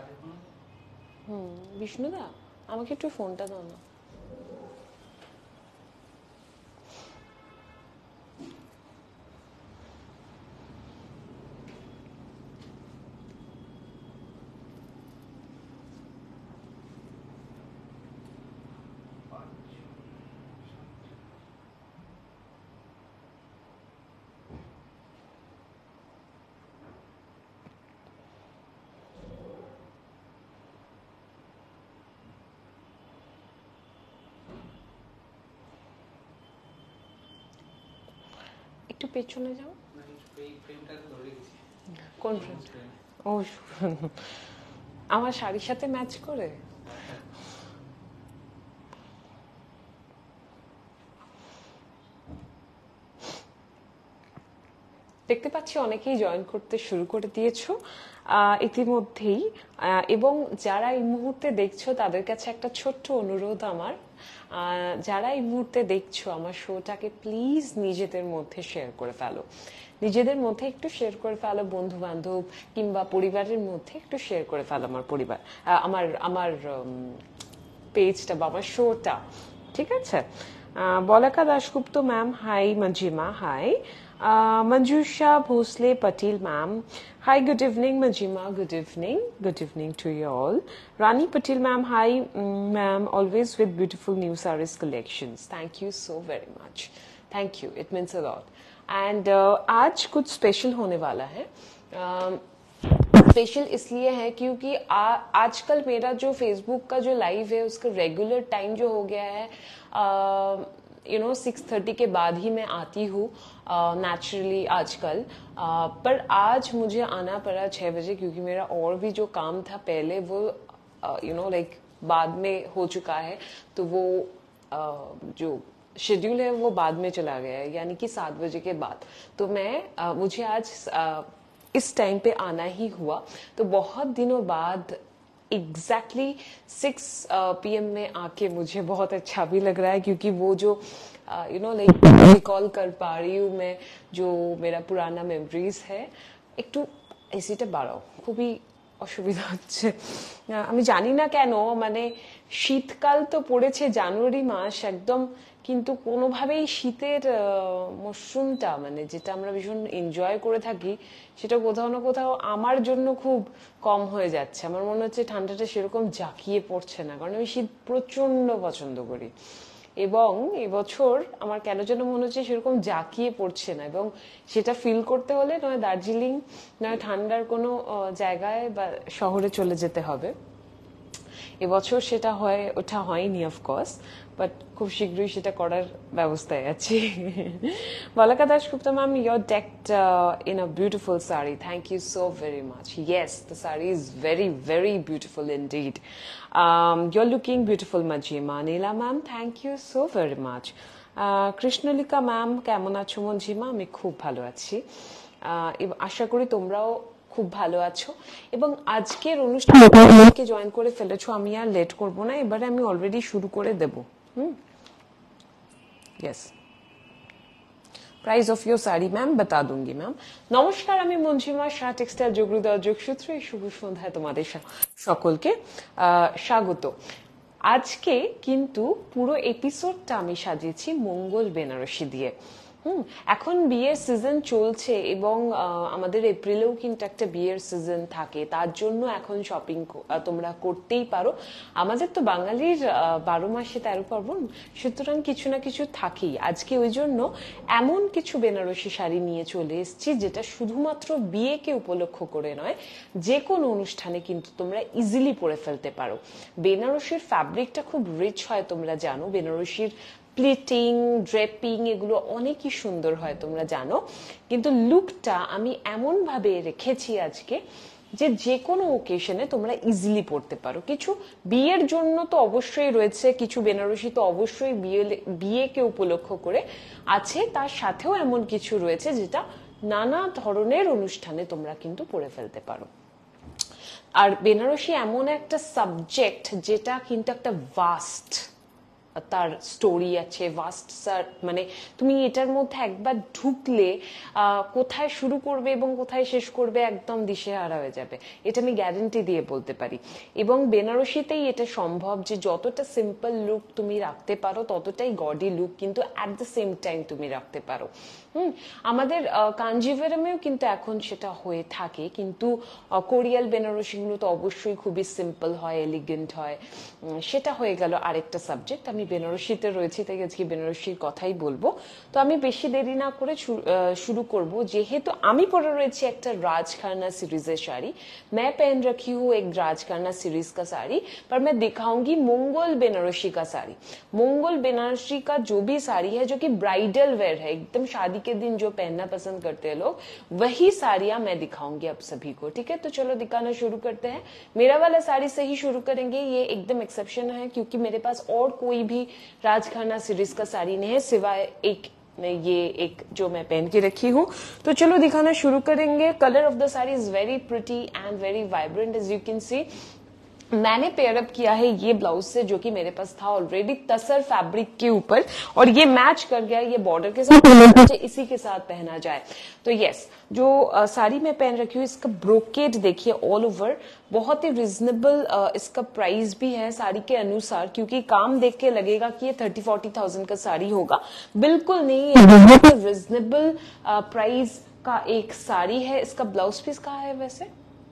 বিষ্ণুদা আমাকে একটু ফোনটা দাও না। একটু পেছনে যাও। কোন ফ্রেম? ও আমার শাড়ির সাথে ম্যাচ করে। দেখতে পাচ্ছি অনেকেই জয়েন করতে শুরু করে দিয়েছো ইতিমধ্যেই, এবং যারা এই মুহূর্তে দেখছো তাদের কাছে একটা ছোট্ট অনুরোধ আমার, যারা এই মুহূর্তে দেখছো আমার শোটাকে প্লিজ নিজেদের মধ্যে শেয়ার করে ফেলো, নিজেদের মধ্যে একটু শেয়ার করে ফেলো, বন্ধু বান্ধব কিংবা পরিবারের মধ্যে একটু শেয়ার করে ফেলো আমার পরিবার, আমার আমার পেজটা বা আমার শোটা, ঠিক আছে? Balaka Dasgupta ma'am hi, Manjima hi, Manjusha Bhosle Patil ma'am. Hi, good evening, Majima. Good evening. Good evening to you all. Rani Patil ma'am. Hi, ma'am. Always with beautiful new sarees collections. Thank you so very much. Thank you. It means a lot. And आज कुछ special होने वाला है. Special इसलिए है क्योंकि आजकल मेरा जो फेसबुक का जो लाइव है उसका रेगुलर टाइम जो हो गया है, 6:30 के बाद ही मैं आती हूँ नेचुरली आजकल, पर आज मुझे आना पड़ा 6 बजे क्योंकि मेरा और भी जो काम था पहले वो लाइक बाद में हो चुका है, तो वो जो शेड्यूल है वो बाद में चला गया है, यानी कि 7 बजे के बाद। तो मुझे आज इस टाइम पे आना ही हुआ, तो बहुत दिनों बाद एग्जैक्टली 6 PM में आके मुझे बहुत अच्छा भी लग रहा है, क्योंकि वो जो लाइक रिकॉल कर पा रही हूँ मैं जो मेरा पुराना मेमोरीज है। একটু এসিটা বাড়াও, খুবই অসুবিধা হচ্ছে, আমি জানি না কেন, মানে শীতকাল তো পড়েছে জানুয়ারি মাস একদম, কিন্তু কোনোভাবেই শীতের মরশুমটা মানে যেটা আমরা ভীষণ এনজয় করে থাকি সেটা কোথাও না কোথাও আমার জন্য খুব কম হয়ে যাচ্ছে। আমার মনে হচ্ছে ঠান্ডাটা সেরকম জাঁকিয়ে পড়ছে না, কারণ আমি শীত প্রচন্ড পছন্দ করি, এবং এবছর আমার কেন যেন মনে হচ্ছে সেরকম জাঁকিয়ে পড়ছে না, এবং সেটা ফিল করতে হলে নয় দার্জিলিং নয় ঠান্ডার কোনো জায়গায় বা শহরে চলে যেতে হবে। এবছর সেটা ওঠা হয়নি অফকোর্স, বাট খুব শীঘ্রই সেটা করার ব্যবস্থায় আছি। Balaka Dasgupta ma'am, you're decked in a beautiful sari, thank you so very much. Yes, the sari is very very beautiful indeed. You're looking beautiful Manjima. Neela ma'am, thank you so very much. Krishnalika ma'am, কেমন আছো মঞ্জিমা? আমি খুব ভালো আছি, আশা করি তোমরাও খুব ভালো আছো। এবং আজকের অনুষ্ঠানকে জয়েন করে ফেলেছো, আমি আর লেট করব না, এবারে আমি অলরেডি শুরু করে দেব। Yes, price of your sari ma'am बता दूंगी मैम। नमस्कार, আমি মঞ্জিমা, শাহ টেক্সটাইল যোগহৃদয় যোগসূত্র, এই শুভ সন্ধ্যায় তোমাদের সকলকে স্বাগত। আজকে কিন্তু পুরো এপিসোডটা আমি সাজিয়েছি মঙ্গল বেনারসি দিয়ে। এখন বিয়ের সিজন চলছে এবং আমাদের এপ্রিলেও কিন্তু একটা বিয়ের সিজন থাকে, তার জন্য এখন শপিং তোমরা করতেই পারো। আমাদের তো বাঙালির 12 মাসে 13 পার্বণ, সুতরাং কিছু না কিছু থাকেই। আজকে ওই জন্য এমন কিছু বেনারসি শাড়ি নিয়ে চলে এসেছি যেটা শুধুমাত্র বিয়েকে উপলক্ষ করে নয়, যে কোনো অনুষ্ঠানে কিন্তু তোমরা ইজিলি পরে ফেলতে পারো। বেনারসির ফ্যাব্রিকটা খুব রিচ হয়, তোমরা জানো। বেনারসির প্লিটিং, ড্রেপিং এগুলো অনেকই সুন্দর হয়, তোমরা জানো। কিন্তু লুকটা আমি এমন ভাবে রেখেছি আজকে যে কোনো ওকেশনে তোমরা ইজিলি পড়তে পারো। কিছু বিয়ের জন্য তো অবশ্যই রয়েছে, কিছু বেনারসি তো অবশ্যই বিয়েকে উপলক্ষ করে আছে, তার সাথেও এমন কিছু রয়েছে যেটা নানা ধরনের অনুষ্ঠানে তোমরা কিন্তু পরে ফেলতে পারো। আর বেনারসি এমন একটা সাবজেক্ট যেটা কিন্তু একটা ভাস্ট, তার স্টোরি আছে, ভাস্ট মানে তুমি এটার মধ্যে একবার ঢুকলে কোথায় শুরু করবে এবং কোথায় শেষ করবে একদম দিশেহারা হয়ে যাবে, এটা আমি গ্যারেন্টি দিয়ে বলতে পারি। এবং বেনারসিতেই এটা সম্ভব যে যতটা সিম্পল লুক তুমি রাখতে পারো ততটাই গডি লুক কিন্তু অ্যাট দ্য সেম টাইম তুমি রাখতে পারো। আমাদের কাঞ্জিভারামেও কিন্তু এখন সেটা হয়ে থাকে, কিন্তু কোরিয়াল বেনারসিগুলো তো অবশ্যই খুবই সিম্পল হয়, এলিগেন্ট হয়। সেটা হয়ে গেল আরেকটা সাবজেক্ট। আমি বেনারসিতে রয়েছি তাই আজকে বেনারসির কথাই বলবো। তো আমি বেশি দেরি না করে शुरू করব। যেহেতু আমি পরে রয়েছি একটা राजखाना सीरीज साड़ी, मैं पहन रखी हूँ एक राजखाना सीरीज का साड़ी, पर मैं दिखाऊंगी मंगोल बेनारसी का साड़ी। मंगोल बेनारसी का जो भी साड़ी है जो कि ब्राइडल वेयर है, एकदम शादी के दिन जो पहनना पसंद करते हैं लोग, वही साड़ियां मैं दिखाऊंगी आप सभी को। ठीक है, तो चलो दिखाना शुरू करते हैं। मेरा वाला साड़ी से ही शुरू करेंगे, ये एकदम एक्सेप्शन है क्योंकि मेरे पास और कोई भी राजखाना सीरीज का साड़ी नहीं है सिवाय ये एक जो मैं पहन के रखी हूँ। तो चलो दिखाना शुरू करेंगे। Colour of the sari is very pretty and very vibrant as you can see. मैंने पेयर अप किया है ये ब्लाउज से जो कि मेरे पास था ऑलरेडी तसर फैब्रिक के ऊपर, और ये मैच कर गया ये बॉर्डर के साथ, मुझे इसी के साथ पहना जाए। तो यस, जो साड़ी मैं पहन रखी हूँ इसका ब्रोकेट देखिए ऑल ओवर, बहुत ही रिजनेबल इसका प्राइस भी है साड़ी के अनुसार, क्योंकि काम देख के लगेगा कि ये 30-40,000 का साड़ी होगा, बिल्कुल नहीं, बहुत रिजनेबल प्राइस का एक साड़ी है। इसका ब्लाउज पीस कहाँ है वैसे?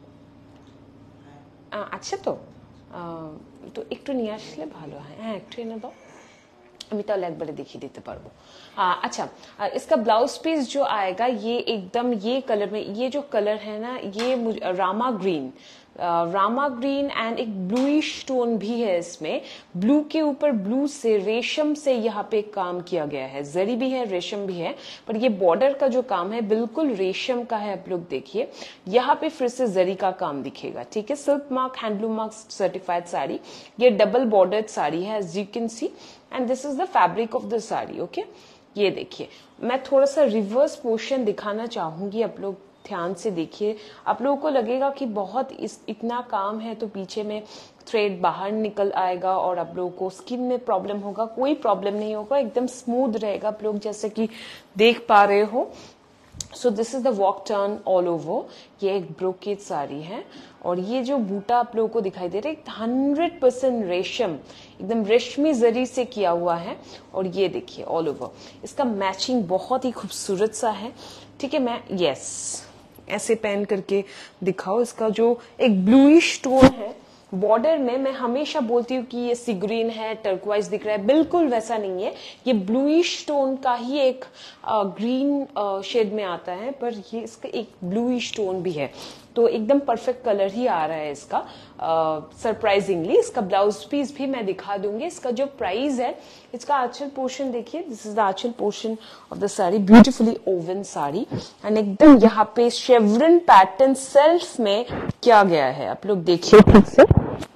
আচ্ছা, তো একটু নিয়ে আসলে ভালো হয়। হ্যাঁ, একটু এনে দাও, আমি তাহলে একবারে দেখিয়ে দিতে পারবো। अच्छा, इसका ब्लाउज पीस जो आएगा ये एकदम ये कलर में, ये जो कलर है ना ये रामा ग्रीन एंड एक ब्लूइश टोन भी है इसमें। ब्लू के ऊपर ब्लू से रेशम से यहाँ पे काम किया गया है, जरी भी है रेशम भी है, पर ये बॉर्डर का जो काम है बिल्कुल रेशम का है। आप लोग देखिए यहाँ पे फिर से जरी का काम दिखेगा। ठीक है, silk mark handloom mark certified sari, ये डबल बॉर्डर्ड साड़ी है as you can see, and this is the fabric of the sari. Okay, ये देखिए मैं थोड़ा सा रिवर्स पोर्शन दिखाना चाहूंगी, आप लोग ध्यान से देखिए। आप लोगों को लगेगा कि बहुत इतना काम है तो पीछे में थ्रेड बाहर निकल आएगा और आप लोगों को स्किन में प्रॉब्लम होगा, कोई प्रॉब्लम नहीं होगा, एकदम स्मूथ रहेगा। आप लोग जैसे कि देख पा रहे हो। So this is the walk turn all over. ये एक ब्रोकेट साड़ी है और ये जो बूटा आप लोगों को दिखाई दे रहा है 100% रेशम, एकदम रेशमी जरी से किया हुआ है। और ये देखिए ऑल ओवर इसका मैचिंग बहुत ही खूबसूरत सा है। ठीक है, मैं यस ऐसे पहन करके दिखाओ। इसका जो एक ब्लूइश टोन है बॉर्डर में, मैं हमेशा बोलती हूँ कि ये सी ग्रीन है, टर्कवाइज दिख रहा है, बिल्कुल वैसा नहीं है। ये ब्लूइश टोन का ही एक ग्रीन शेड में आता है, पर ये इसका एक ब्लूइश टोन भी है, तो एकदम परफेक्ट कलर ही आ रहा है इसका सरप्राइजिंगली। इसका ब्लाउज पीस भी मैं दिखा दूंगी। इसका जो प्राइस है, इसका आंचल पोर्शन देखिए, this is the Aanchal portion of the sari, beautifully woven sari, and एकदम यहाँ पे शेवरन पैटर्न सेल्फ में किया गया है। आप लोग देखिए ठीक से।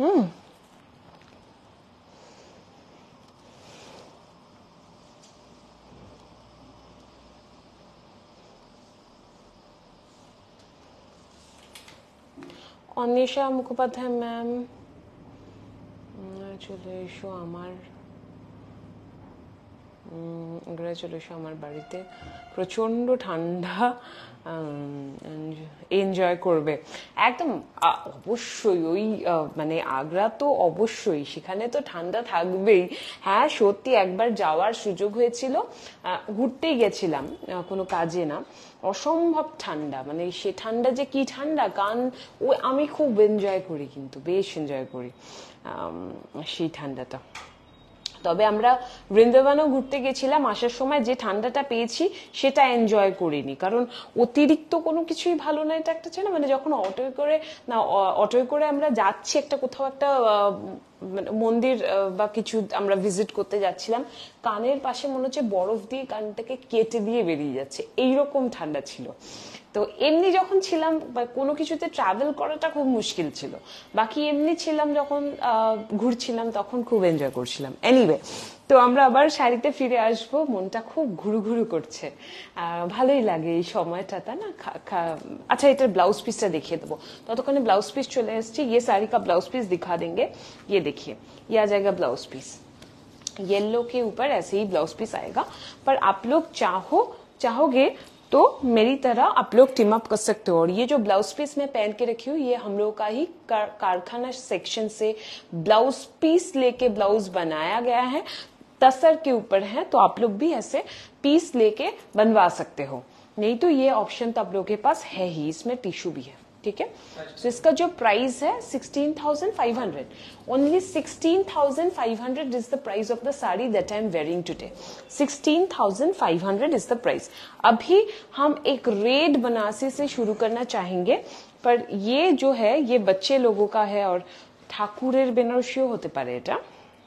অনিশা মুখোপাধ্যায় ম্যাম চলে এসো আমার আমার বাড়িতে, প্রচন্ড ঠান্ডা, এনজয় করবে একদম অবশ্যই। ওই মানে আগ্রা তো অবশ্যই, সেখানে তো ঠান্ডা থাকবেই। হ্যাঁ সত্যি, একবার যাওয়ার সুযোগ হয়েছিল, ঘুরতেই গেছিলাম কোনো কাজে না, অসম্ভব ঠান্ডা, মানে সে ঠান্ডা যে কি ঠান্ডা, কারণ ওই আমি খুব এনজয় করি, কিন্তু বেশ এনজয় করি সেই ঠান্ডাটা। তবে আমরা বৃন্দাবনও ঘুরতে গেছিলাম, আসার সময় যে ঠান্ডাটা পেয়েছি সেটা এনজয় করিনি, কারণ অতিরিক্ত কোনো কিছুই ভালো না। এটা একটা ছিল মানে যখন অটোয় করে আমরা যাচ্ছি একটা কোথাও একটা মন্দির বা কিছু আমরা ভিজিট করতে যাচ্ছিলাম, কানের পাশে মনে হচ্ছে বরফ দিয়ে কানটাকে কেটে দিয়ে বেরিয়ে যাচ্ছে, এইরকম ঠান্ডা ছিল। তো এমনি যখন ছিলাম বা কোনো কিছুতে ট্রাভেল করাটা খুব মুশকিল ছিল, বাকি এমনি ছিলাম যখন ঘুরছিলাম তখন খুব এনজয় করছিলাম। এনিওয়ে, তো আমরা আবার শাড়িতে ফিরে আসবো, মনটা খুব ঘুরু ঘুরু করছে, ভালোই লাগে এই সময়টা না। अच्छा এটার ब्लाउज पीसটা দেখিয়ে দেবো, ততক্ষণে ब्लाउज पीस चले আসছি। ये साड़ी का ब्लाउज पीस दिखा देंगे, ये देखिए ये आ जाएगा ब्लाउज पीस। येलो के ऊपर ऐसे ही ब्लाउज पीस आएगा। पर आप लोग चाहोगे तो मेरी तरह आप लोग टीम अप कर सकते हो। और ये जो ब्लाउज पीस मैं पहन के रखी हूँ, ये हम लोग का ही कारखाना सेक्शन से ब्लाउज पीस लेके ब्लाउज बनाया गया है, तसर के ऊपर है। तो आप लोग भी ऐसे पीस लेके बनवा सकते हो, नहीं तो ये ऑप्शन तो आप लोगों के पास है ही, इसमें टिश्यू भी है, ठीक है। तो इसका जो प्राइस है 16,500, only 16,500 is the price of the sari that I am wearing today. 16,500 is the price. अभी हम एक रेड बनारसी से शुरू करना चाहेंगे, पर ये जो है ये बच्चे लोगों का है और ठाकुरेर बेनारसियों होते पारे এটা।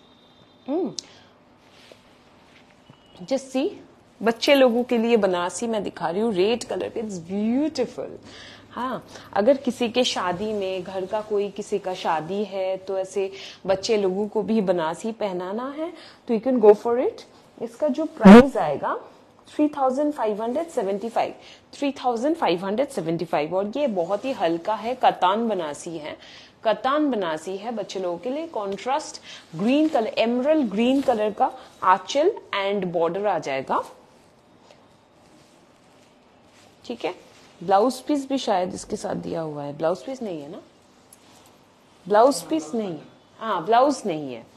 जस्ट सी, बच्चे लोगों के लिए बनारसी मैं दिखा रही हूँ, रेड कलर पे, इट्स ब्यूटीफुल। हाँ, अगर किसी के शादी में, घर का कोई किसी का शादी है, तो ऐसे बच्चे लोगों को भी बनारसी पहनाना है तो you can go for it. इसका जो प्राइस आएगा 3,575, 3,575। और ये बहुत ही हल्का है, कतान बनारसी है, कतान बनारसी है बच्चे लोगों के लिए। Contrast green colour, emerald green colour का आंचल एंड बॉर्डर आ जाएगा, ठीक है। ब्लाउज पीस भी शायद इसके साथ दिया हुआ है, ब्लाउज पीस नहीं है ना, ब्लाउज पीस नहीं है, हाँ ब्लाउज नहीं है,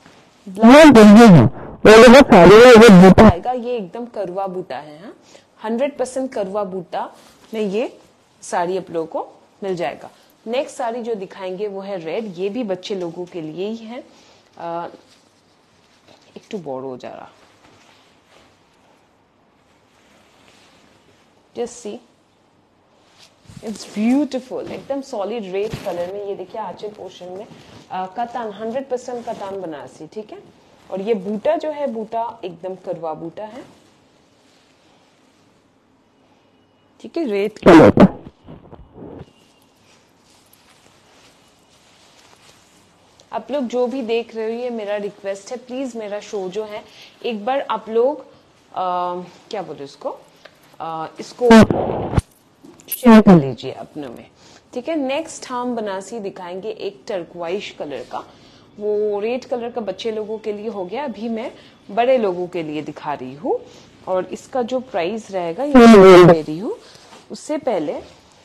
बूटा आएगा। ये एकदम करवा बूटा है, हाँ 100% करवा बूटा में ये साड़ी आप लोगों को मिल जाएगा। नेक्स्ट साड़ी जो दिखाएंगे वो है रेड, ये भी बच्चे लोगों के लिए ही है। एक टू बोर हो जा रहा, जस्ट सी, इट्स ब्यूटिफुल, एकदम सॉलिड रेड कलर में। ये देखिए आंचल पोर्शन में कतान, 100% कतान बनारसी, ठीक है। और ये बूटा जो है, बूटा एकदम करवा बूटा है, ठीक है, रेड कलर। आप लोग जो भी देख रहे हो, ये मेरा रिक्वेस्ट है, प्लीज मेरा शो जो है एक बार आप लोग क्या बोले उसको, इसको शेयर कर लीजिए अपने में, ठीक है। नेक्स्ट हम बनारसी दिखाएंगे एक टर्कवाइश कलर का, वो रेड कलर का बच्चे लोगों के लिए हो गया, अभी मैं बड़े लोगों के लिए दिखा रही हूँ। और इसका जो प्राइस रहेगा ये मैं दे रही हूँ। उससे पहले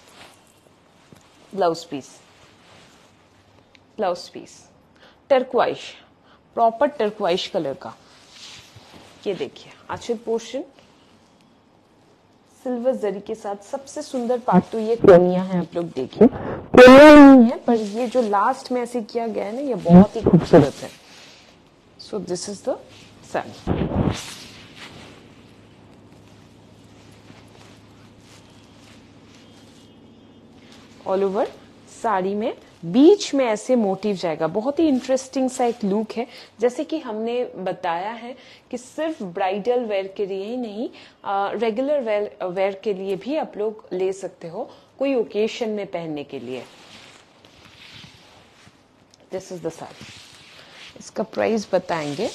blouse piece, blouse piece turquoise, proper turquoise colour का। ये देखिए आंचल पोर्शन सिल्वर जरी के साथ। सबसे सुंदर पार्ट तो ये कोनिया है, आप लोग देखिए, कोनिया नहीं है पर ये जो लास्ट में ऐसे किया गया है ना, ये बहुत ही खूबसूरत है। So this is the sari. All over sari में बीच में ऐसे मोटिव जाएगा, बहुत ही इंटरेस्टिंग सा एक लुक है। जैसे कि हमने बताया है कि सिर्फ ब्राइडल वेयर के लिए ही नहीं, रेगुलर वेयर के लिए भी आप लोग ले सकते हो, कोई ओकेशन में पहनने के लिए। दिस इज द साड़ी, इसका प्राइस बताएंगे।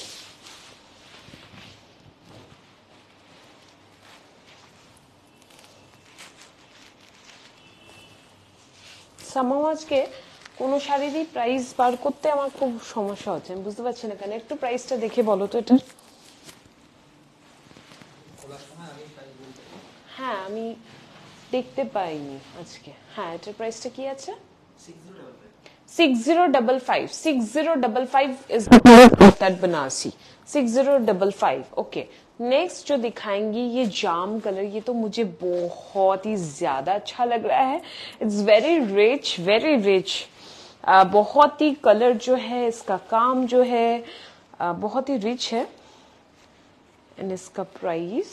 সমাজকে কোনো শাড়িরই প্রাইস বার করতে আমার খুব সমস্যা হচ্ছে, আমি বুঝতে পারছি না কেন। একটু প্রাইসটা দেখে বলো তো এটা। হ্যাঁ আমি দেখতে পাইনি আজকে। হ্যাঁ এটার প্রাইসটা কি আছে? 6055, 6055 is the price of that Banarasi, 6055। Okay, next जो दिखाएंगी ये जाम कलर, ये तो मुझे बहुत ही ज्यादा अच्छा लग रहा है। It's very rich, very rich, बहुत ही कलर जो है, इसका काम जो है बहुत ही रिच है। एंड इसका प्राइस,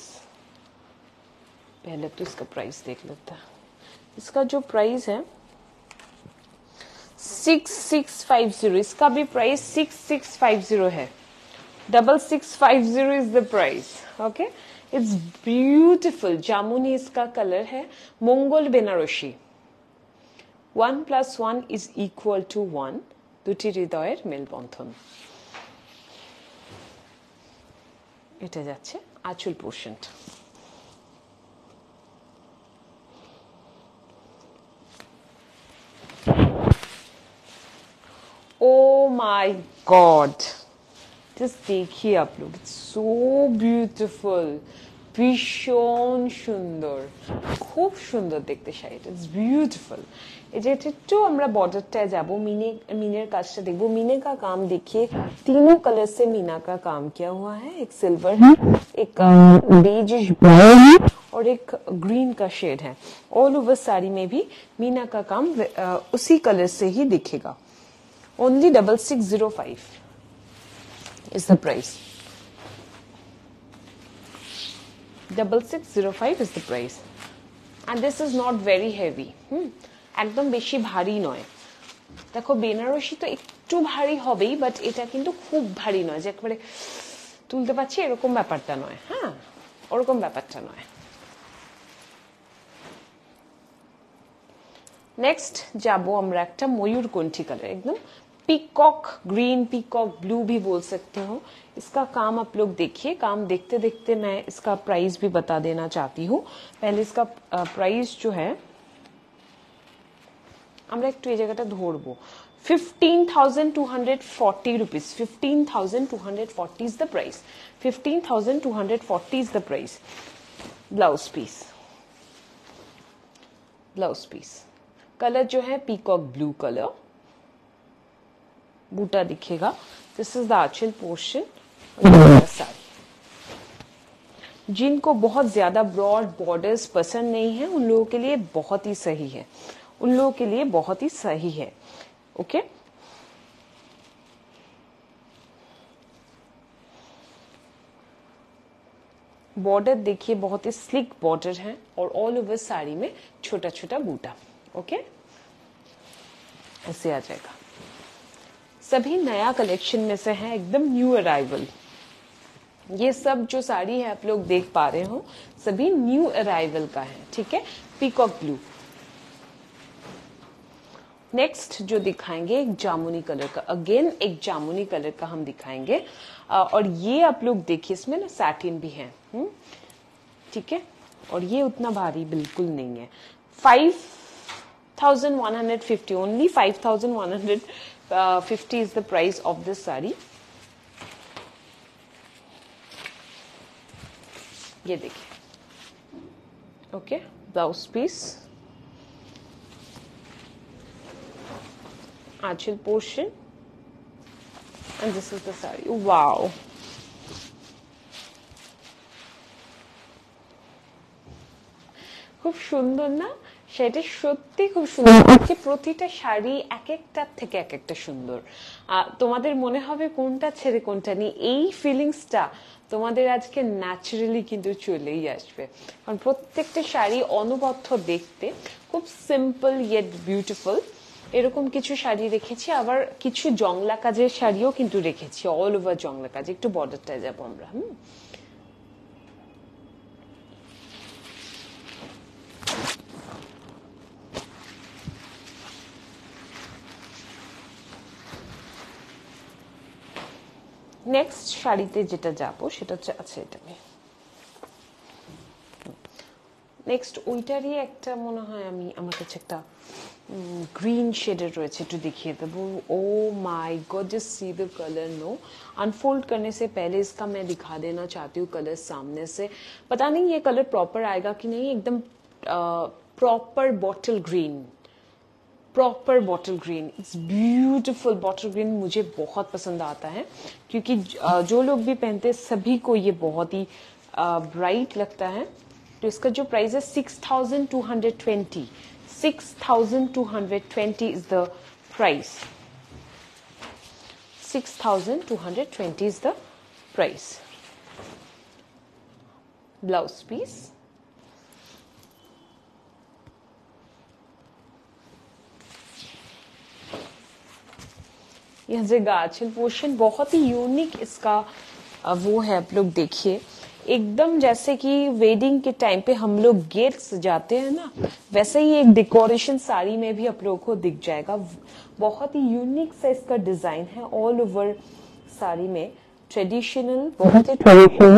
पहले तो इसका प्राइस देख लेता है। इसका जो प्राइस है 6650, इसका भी प्राइस 6650 है। 6650 is the price. Okay, it's beautiful, जामुनी इसका कलर है, मंगोल बेनारसी। 1+1 is equal to 1, দুটি হৃদয়ের মেলবন্ধন। এটা যাচ্ছে আঁচল পোর্শনটা। Oh my God, जस्ट देखिए आप लोग, इट्स सो ब्यूटिफुल, ভীষণ সুন্দর, খুব সুন্দর দেখতে শাড়িটা, ইটস বিউটিফুল। এই যে একটু আমরা बॉर्डरটায় যাব, मीने काजটা देखो, मीने का काम देखिए, तीनों कलर से मीना का काम किया हुआ है, एक सिल्वर है, एक बेजिश ब्राउन है और एक ग्रीन का शेड है। ऑल ओवर साड़ी में भी मीना का काम उसी कलर से ही दिखेगा। Only 6605 is the price. 6605 is the price, and this is not very heavy. একদম বেশি ভারী নয়। দেখো বেনারসি তো একটু ভারী হবেই, বাট এটা কিন্তু খুব ভারী নয় যে একেবারে তুলতে পারছি এরকম ব্যাপারটা নয়। হ্যাঁ, ওরকম ব্যাপারটা নয়। नेक्स्ट जाबो আমরা একটা ময়ূরকণ্ঠী কালার, एकदम पीकॉक ग्रीन, पीकॉक ब्लू भी बोल सकते हो। इसका काम आप लोग देखिए, काम देखते देखते मैं इसका प्राइस भी बता देना चाहती हूँ। पहले इसका प्राइस जो है আমরা একটু এই জায়গাটা ধরবো, 15,240 rupees, 15,240 is the price, 15,240 is the price। Blouse piece, blouse piece colour जो है पीकॉक ब्लू कलर, बूटा दिखेगा। This is the Aanchal portion. Sari जिनको बहुत ज्यादा ब्रॉड बॉर्डर्स पसंद नहीं है उन लोगों के लिए बहुत ही सही है, उन लोगों के लिए बहुत ही सही है। ओके, बॉर्डर देखिए बहुत ही स्लिक बॉर्डर है और ऑल ओवर साड़ी में छोटा छोटा बूटा। ओके, ऐसे आ जाएगा। सभी नया कलेक्शन में से है, एकदम न्यू अराइवल। ये सब जो साड़ी है आप लोग देख पा रहे हो सभी न्यू अराइवल का है। ठीक है, पीकॉक ब्लू। नेक्स्ट जो दिखाएंगे एक जामुनी कलर का, अगेन एक जामुनी कलर का हम दिखाएंगे। और ये आप लोग देखिए इसमें ना सैटिन भी है। ठीक है, और ये उतना भारी बिल्कुल नहीं है। 5,150, only 5,150 is the price of this saree। ये देखिए। ओके, ब्लाउज पीस, आंचल portion, and this is the saree। wow, খুব সুন্দর না সেটা, সত্যি খুব সুন্দর। আজকে প্রতিটা শাড়ি এক একটার থেকে এক একটা সুন্দর। তোমাদের মনে হবে কোনটা ছেড়ে কোনটা নিয়ে, এই ফিলিংসটা তোমাদের আজকে ন্যাচারালি কিন্তু চলেই আসবে, কারণ প্রত্যেকটা শাড়ি অনবদ্য দেখতে, খুব সিম্পল ইয়েট বিউটিফুল। এরকম কিছু শাড়ি রেখেছি, আবার কিছু জংলা কাজের শাড়িও কিন্তু রেখেছি, অল ওভার জংলা কাজ। একটু বর্ডারটায় যাবো আমরা। নেক্সট শাড়িতে যেটা যাবো সেটা হচ্ছে, আচ্ছা এটা নেক্সট ওইটারই একটা মনে হয়, আমি আমার কাছে একটা ग्रीन शेडेड रहे, একটু দেখিয়ে দেবো। Oh my God, just see the colour. No, unfold करने से पहले इसका मैं दिखा देना चाहती हूँ कलर सामने से। पता नहीं ये कलर प्रॉपर आएगा कि नहीं, एकदम proper bottle green, proper bottle green, it's beautiful. Bottle green मुझे बहुत पसंद आता है, क्योंकि जो लोग भी पहनते हैं सभी को ये बहुत ही ब्राइट लगता है। तो इसका जो प्राइस है 6,220, 6,220 is the price, 6,220 is the price। Blouse piece, यह जगह आंचल पोर्शन बहुत ही यूनिक इसका वो है। आप लोग देखिए, एकदम जैसे कि वेडिंग के टाइम पे हम लोग गेट सजाते हैं ना, वैसे ही एक डेकोरेशन साड़ी में भी आप लोगों को दिख जाएगा। बहुत ही यूनिक सा इसका डिजाइन है, ऑल ओवर साड़ी में ट्रेडिशनल, बहुत ही ट्रेडिशनल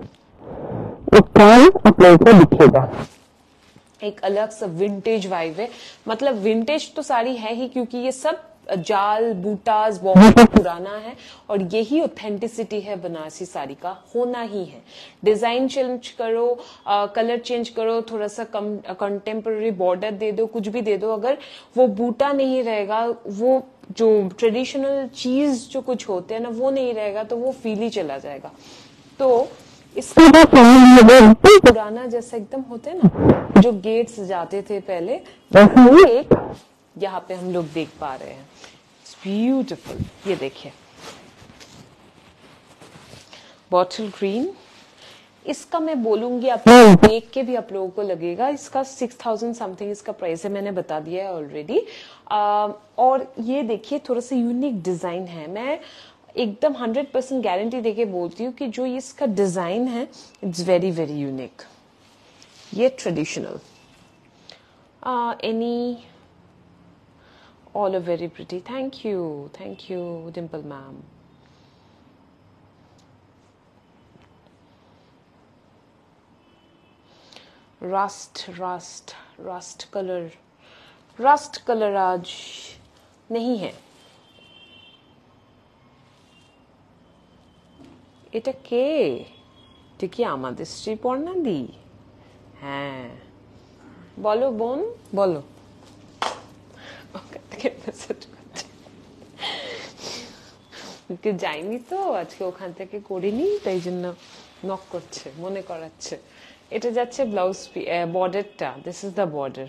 आप लोगों को दिखेगा। एक अलग सा विंटेज वाइब है, मतलब विंटेज तो साड़ी है ही, क्योंकि ये सब जाल बूटास बहुत पुराना है और यही ऑथेंटिसिटी है बनारसी साड़ी का, होना ही है। डिजाइन चेंज करो, कलर चेंज करो, थोड़ा सा कंटेम्पररी बॉर्डर दे दो, कुछ भी दे दो, अगर वो बूटा नहीं रहेगा, वो जो ट्रेडिशनल चीज जो कुछ होते हैं ना वो नहीं रहेगा, तो वो फील ही चला जाएगा। तो इसका पुराना जैसा एकदम होते हैं ना, जो गेट्स जाते थे पहले, एक यहाँ पे हम लोग देख पा रहे हैं। It's beautiful. ये देखिए बॉटल ग्रीन, इसका मैं बोलूंगी आप देख के भी आप लोगों को लगेगा, इसका 6000 समथिंग इसका प्राइस है, मैंने बता दिया है ऑलरेडी। और ये देखिए थोड़ा सा यूनिक डिजाइन है, मैं एकदम 100% गारंटी देके बोलती हूँ कि जो इसका डिजाइन है इट्स वेरी वेरी यूनिक। ये traditional any all very pretty. Thank you Dimple ma'am. Rust colour आज नहीं है। এটা কে? এটা কি আমাদের শ্রীপর্ণা দি? হ্যাঁ বলো বোন বলো। যাইনি তো আজকে, ওখান থেকে করিনি, তাই জন্য নক করছে, মনে করাচ্ছে। এটা যাচ্ছে ব্লাউজ বর্ডারটা, দিস ইজ দ্য বর্ডার।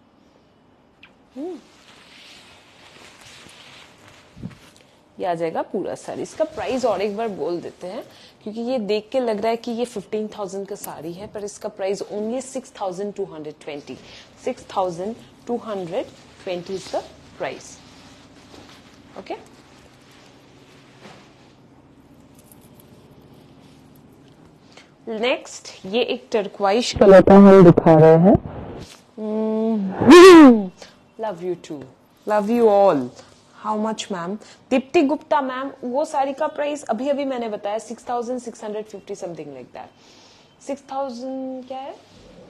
ये आ जाएगा पूरा साड़ी। इसका प्राइस और एक बार बोल देते हैं, क्योंकि ये देख के लग रहा है कि ये 15,000 का साड़ी है, पर इसका price only 6,220। 6,220 is the price. Okay, next ये एक टर्क्वाइश कलर का हम दिखा रहे हैं। Love you too, love you all. How much ma'am? Deepti Gupta ma'am, वो साड़ी का प्राइस अभी मैंने बताया 6,650 समथिंग लाइक दैट। 6,000 क्या है?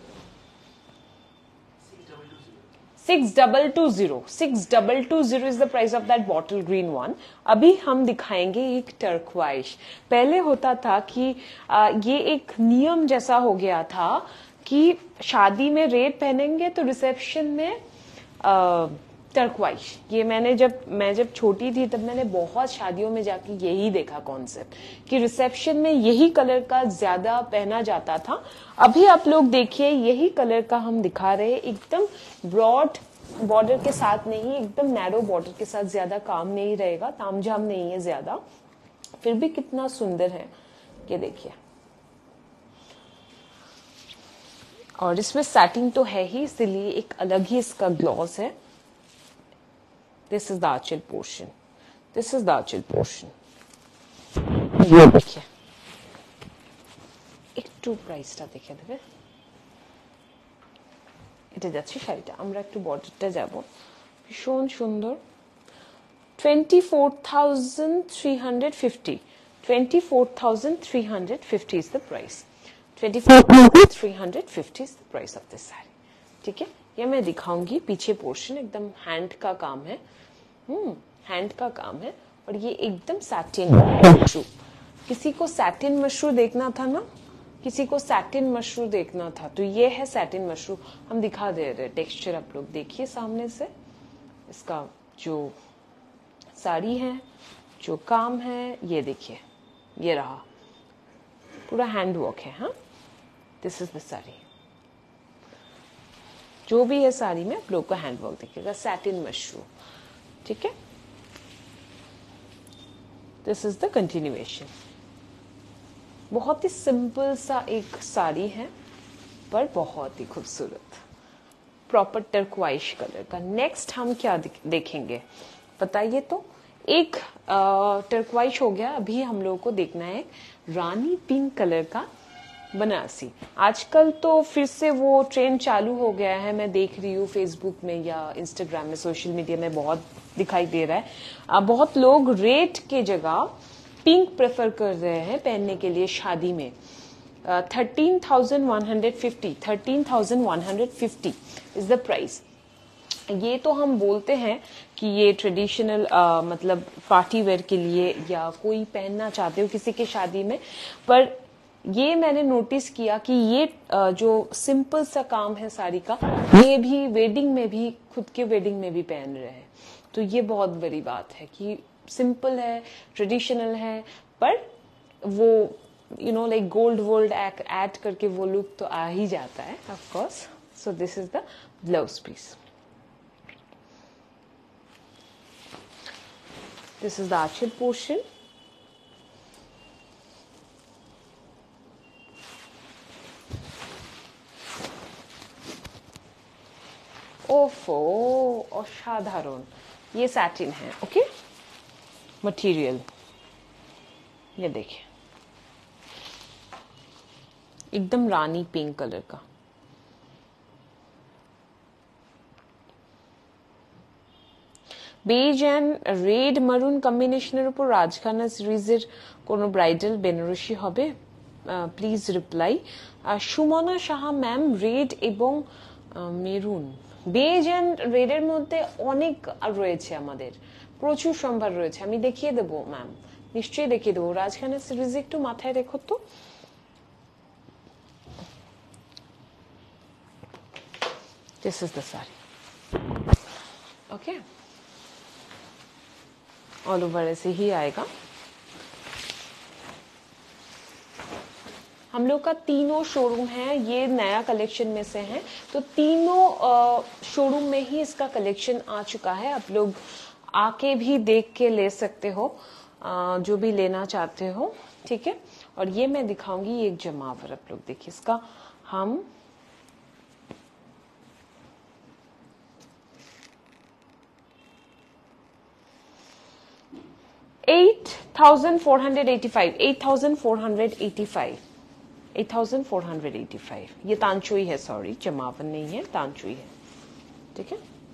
6,220। 6,220 is the price of that bottle green one. अभी हम दिखाएंगे एक टर्क्वाइश। पहले होता था कि ये एक नियम जैसा हो गया था कि शादी में रेड पहनेंगे तो रिसेप्शन में टर्क्वाइश। ये मैं जब छोटी थी तब मैंने बहुत शादियों में जाके यही देखा कॉन्सेप्ट कि रिसेप्शन में यही कलर का ज्यादा पहना जाता था। अभी आप लोग देखिए यही कलर का हम दिखा रहे हैं, एकदम ब्रॉड बॉर्डर के साथ नहीं, एकदम नैरो बॉर्डर के साथ, ज्यादा काम नहीं रहेगा, तामझाम नहीं है ज्यादा, फिर भी कितना सुंदर है ये देखिए। और इसमें सैटिन तो है ही, इसलिए एक अलग ही इसका ग्लॉस है। This is the archil portion. This is the archil portion. ये देखिए, একটু প্রাইসটা দেখে দেবে। এটা যাচ্ছে শাড়িটা, আমরা একটু বর্ডারটা যাব, ভীষণ সুন্দর। 24,350 24,350 is the price। 24,350 is the price of this saree। ठीक है, ये मैं दिखाऊंगी। पीछे पोर्शन एकदम हैंड का काम है, हैंड का काम है, और ये एकदम सैटिन मशरू। किसी को सैटिन मशरू देखना था ना, किसी को सैटिन मशरू देखना था, तो ये है सैटिन मशरू। हम दिखा दे रहे टेक्सचर, आप लोग देखिए सामने से। इसका जो साड़ी है, जो काम है, ये देखिए, ये रहा, पूरा हैंड वर्क है। हाँ, दिस इज द साड़ी। जो भी है साड़ी में आप लोग को हैंड वर्क दिखेगा, सैटिन मशरू। ठीक है, दिस इज द कंटिन्यूएशन। बहुत ही सिंपल सा एक साड़ी है, पर बहुत ही खूबसूरत, प्रॉपर टर्क्वाइश कलर का। नेक्स्ट हम क्या देखेंगे बताइए? तो एक टर्क्वाइश हो गया, अभी हम लोगों को देखना है रानी पिंक कलर का बनारसी। आजकल तो फिर से वो ट्रेंड चालू हो गया है, मैं देख रही हूँ फेसबुक में या इंस्टाग्राम में, सोशल मीडिया में बहुत दिखाई दे रहा है। बहुत लोग रेड के जगह पिंक प्रेफर कर रहे हैं पहनने के लिए शादी में। 13,150 13,150 इज द प्राइस। ये तो हम बोलते हैं कि ये ट्रेडिशनल मतलब पार्टी वेयर के लिए या कोई पहनना चाहते हो किसी की शादी में, पर ये मैंने नोटिस किया कि ये जो सिंपल सा काम है साड़ी का, ये भी वेडिंग में भी, खुद के वेडिंग में भी पहन रहे हैं। तो ये बहुत बड़ी बात है कि सिंपल है, ट्रेडिशनल है, पर वो लाइक गोल्ड वोल्ड ऐड करके वो लुक तो आ ही जाता है of course. So this is the blouse piece. This is the archil portion. ओफो, असाधारण, ये सैटिन है। ओके, मटेरियल ये देखिए, एकदम रानी पिंक कलर का। বেজ অ্যান্ড রেড মারুন কম্বিনেশনের উপর রাজখানা সিরিজের কোনো ব্রাইডাল বেনারসি হবে? Please reply. Sumana Saha ma'am, red এবং মেরুন, বেজ অ্যান্ড রেডের মধ্যে অনেক রয়েছে, আমাদের প্রচুর সম্ভার রয়েছে। আমি দেখিয়ে দেবো ম্যাম, নিশ্চয়ই দেখিয়ে দেবো। রাজখানা সিরিজে একটু মাথায় রেখো তো। This is the saree. Okay, all over ऐसे ही आएगा। हम लोग का तीनों शोरूम है, ये नया कलेक्शन में से है, तो तीनों शोरूम में ही इसका कलेक्शन आ चुका है। आप लोग आके भी देख के ले सकते हो, जो भी लेना चाहते हो, ठीक है। और ये मैं दिखाऊंगी एक जमावर, आप लोग देखिए इसका। हम 8,485 ये तांचुई है, सॉरी जमावन नहीं है, तांचुई है, ठीक है।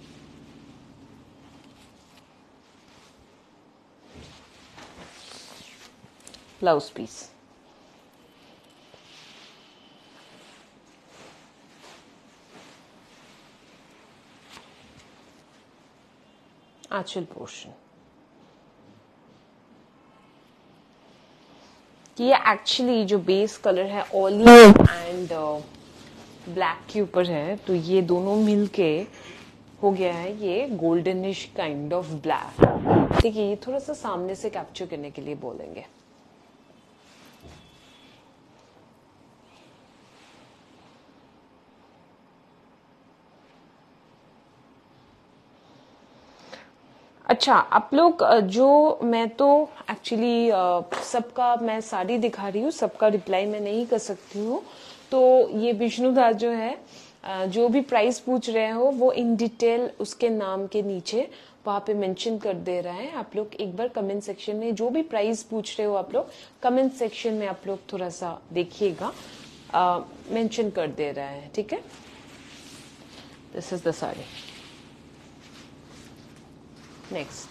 ब्लाउज पीस, आंचल पोर्शन। ये एक्चुअली जो बेस कलर है ऑलिव एंड ब्लैक के ऊपर है, तो ये दोनों मिलके हो गया है ये गोल्डनिश काइंड ऑफ ब्लैक। ठीक है, ये थोड़ा सा सामने से कैप्चर करने के लिए बोलेंगे। अच्छा, आप लोग जो, मैं तो एक्चुअली सबका मैं साड़ी दिखा रही हूँ, सबका रिप्लाई मैं नहीं कर सकती हूँ। तो ये विष्णुदास जो है, जो भी प्राइस पूछ रहे हो वो इन डिटेल उसके नाम के नीचे वहां पे मेंशन कर दे रहा है। आप लोग एक बार कमेंट सेक्शन में जो भी प्राइस पूछ रहे हो, आप लोग कमेंट सेक्शन में आप लोग थोड़ा सा देखिएगा, मेंशन कर दे रहा है, ठीक है। This is the sari. Next,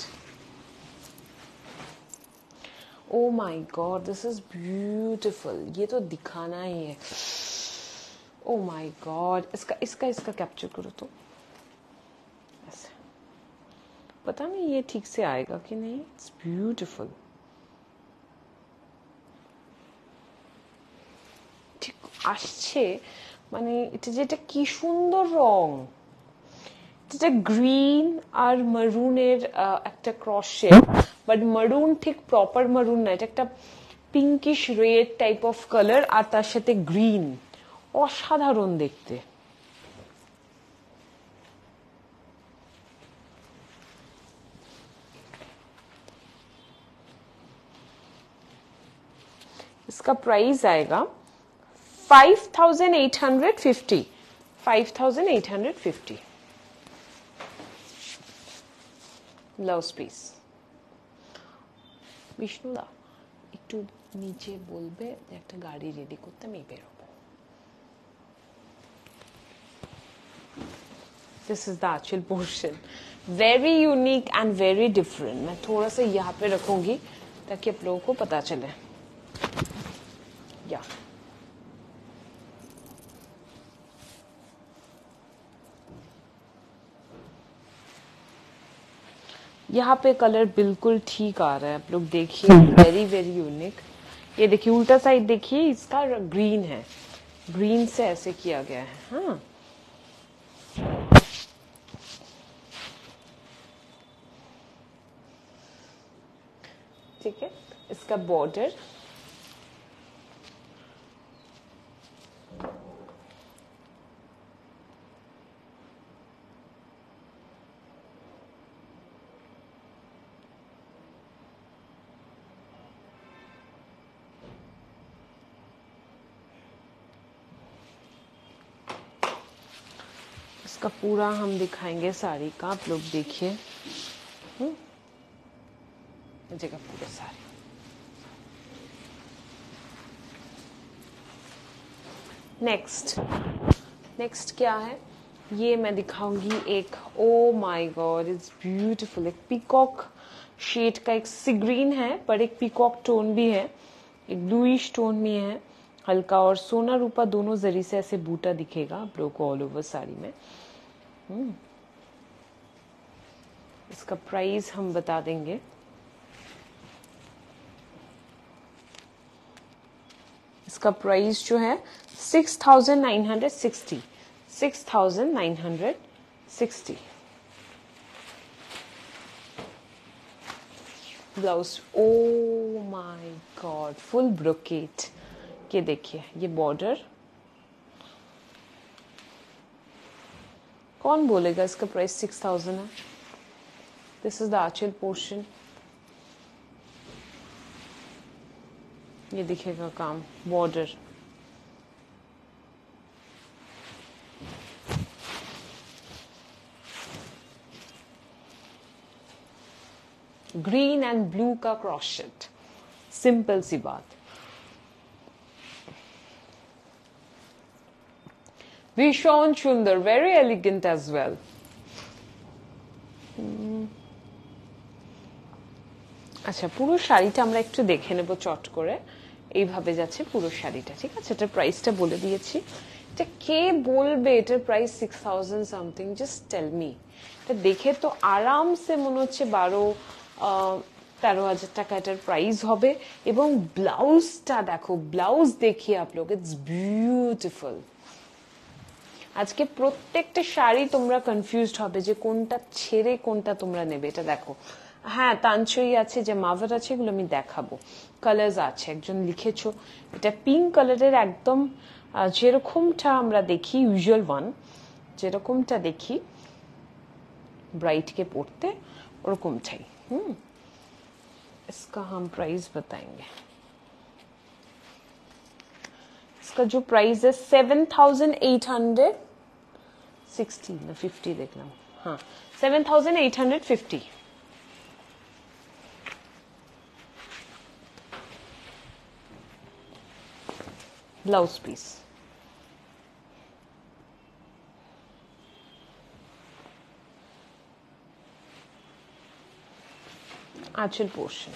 oh my God, this is beautiful. ये तो दिखाना ही है। ओ माई गॉड, इसका कैप्चर करो तो ऐसे, पता नहीं ये ठीक से आएगा कि नहीं। It's beautiful. ঠিক আসছে, মানে এটা কি সুন্দর রং। এটা গ্রিন আর মারুনের একটা ক্রস শেড, বাট মারুন ঠিক প্রপার মারুন না, এটা একটা pinkish red type of colour, আর তার সাথে গ্রিন, অসাধারণ দেখতে। इसका प्राइस आएगा 5,850। 5,850 ব্লাউজ পিস। বিষ্ণুদা একটু নিচে বলবে একটা গাড়ি রেডি করতে, আমি বেরোবো। This is the Aanchal portion, very unique and very different. मैं थोड़ा सा यहाँ पे रखूंगी ताकि आप लोगों को पता चले। या यहाँ पे कलर बिल्कुल ठीक आ रहा है, आप लोग देखिए, वेरी वेरी यूनिक। ये देखिए उल्टा साइड देखिए, इसका ग्रीन है, ग्रीन से ऐसे किया गया है। हाँ, ठीक है। इसका बॉर्डर इसका पूरा हम दिखाएंगे साड़ी का, आप लोग देखिए। जगह पूरे साड़ी। नेक्स्ट क्या है, ये मैं दिखाऊंगी एक, oh my God it's beautiful, एक पीकॉक शेड का एक सी ग्रीन है, पर एक पीकॉक टोन भी है, एक ब्लूइश टोन भी है हल्का, और सोना रूपा दोनों जरी से ऐसे बूटा दिखेगा आप लोगों को ऑल ओवर साड़ी में। इसका प्राइस हम बता देंगे। इसका प्राइस जो है 6,960, 6,960। Blouse, oh my God, full brocade. ये देखिए, ये बॉर्डर, कौन बोलेगा इसका प्राइस 6,000 है। This is the Aanchal portion, ये दिखेगा काम, बॉर्डर, ग्रीन एंड ब्लू का क्रॉस शेड, सिंपल सी बात। भीषण सुंदर, वेरी एलिगेंट एज वेल। আচ্ছা, পুরো শাড়িটা আমরা একটু দেখে নেব চট করে। এইভাবে যাচ্ছে পুরো শাড়িটা, ঠিক আছে। এটার প্রাইসটা বলে দিয়েছি। এটা কে বলবে এটার price 6,000 something, just tell me. এটা দেখে তো আরামসে মনে হচ্ছে 12-13 হাজার টাকা এটার প্রাইস হবে। এবং ব্লাউজটা দেখো, ব্লাউজ দেখিয়ে আপ লোক, ইটস বিউটিফুল। আজকে প্রত্যেকটা শাড়ি তোমরা কনফিউজড হবে যে কোনটা ছেড়ে কোনটা তোমরা নেবে। এটা দেখো, হ্যাঁ তানচই আছে, যে মাভার আছে, এগুলো আমি দেখাবো। কালার্স আছে, একজন লিখেছো এটা পিঙ্ক কালারের, একদম যেরকমটা আমরা দেখি ইউজুয়াল ওয়ান, যেরকমটা দেখি ব্রাইটকে পড়তে, ওরকমটাই। इसका हम प्राइस बताएंगे। इसका जो प्राइस है 7,860 ना 50 देखना, हाँ 7,850। ब्लाउज पीस, आंचल पोर्शन,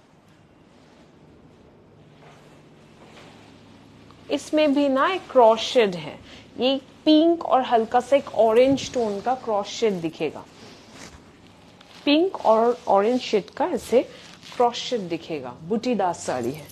इसमें भी ना एक क्रॉस शेड है, ये पिंक और हल्का सा एक ऑरेंज टोन का क्रॉस शेड दिखेगा, पिंक और ऑरेंज शेड का ऐसे क्रॉस शेड दिखेगा। बूटीदार साड़ी है।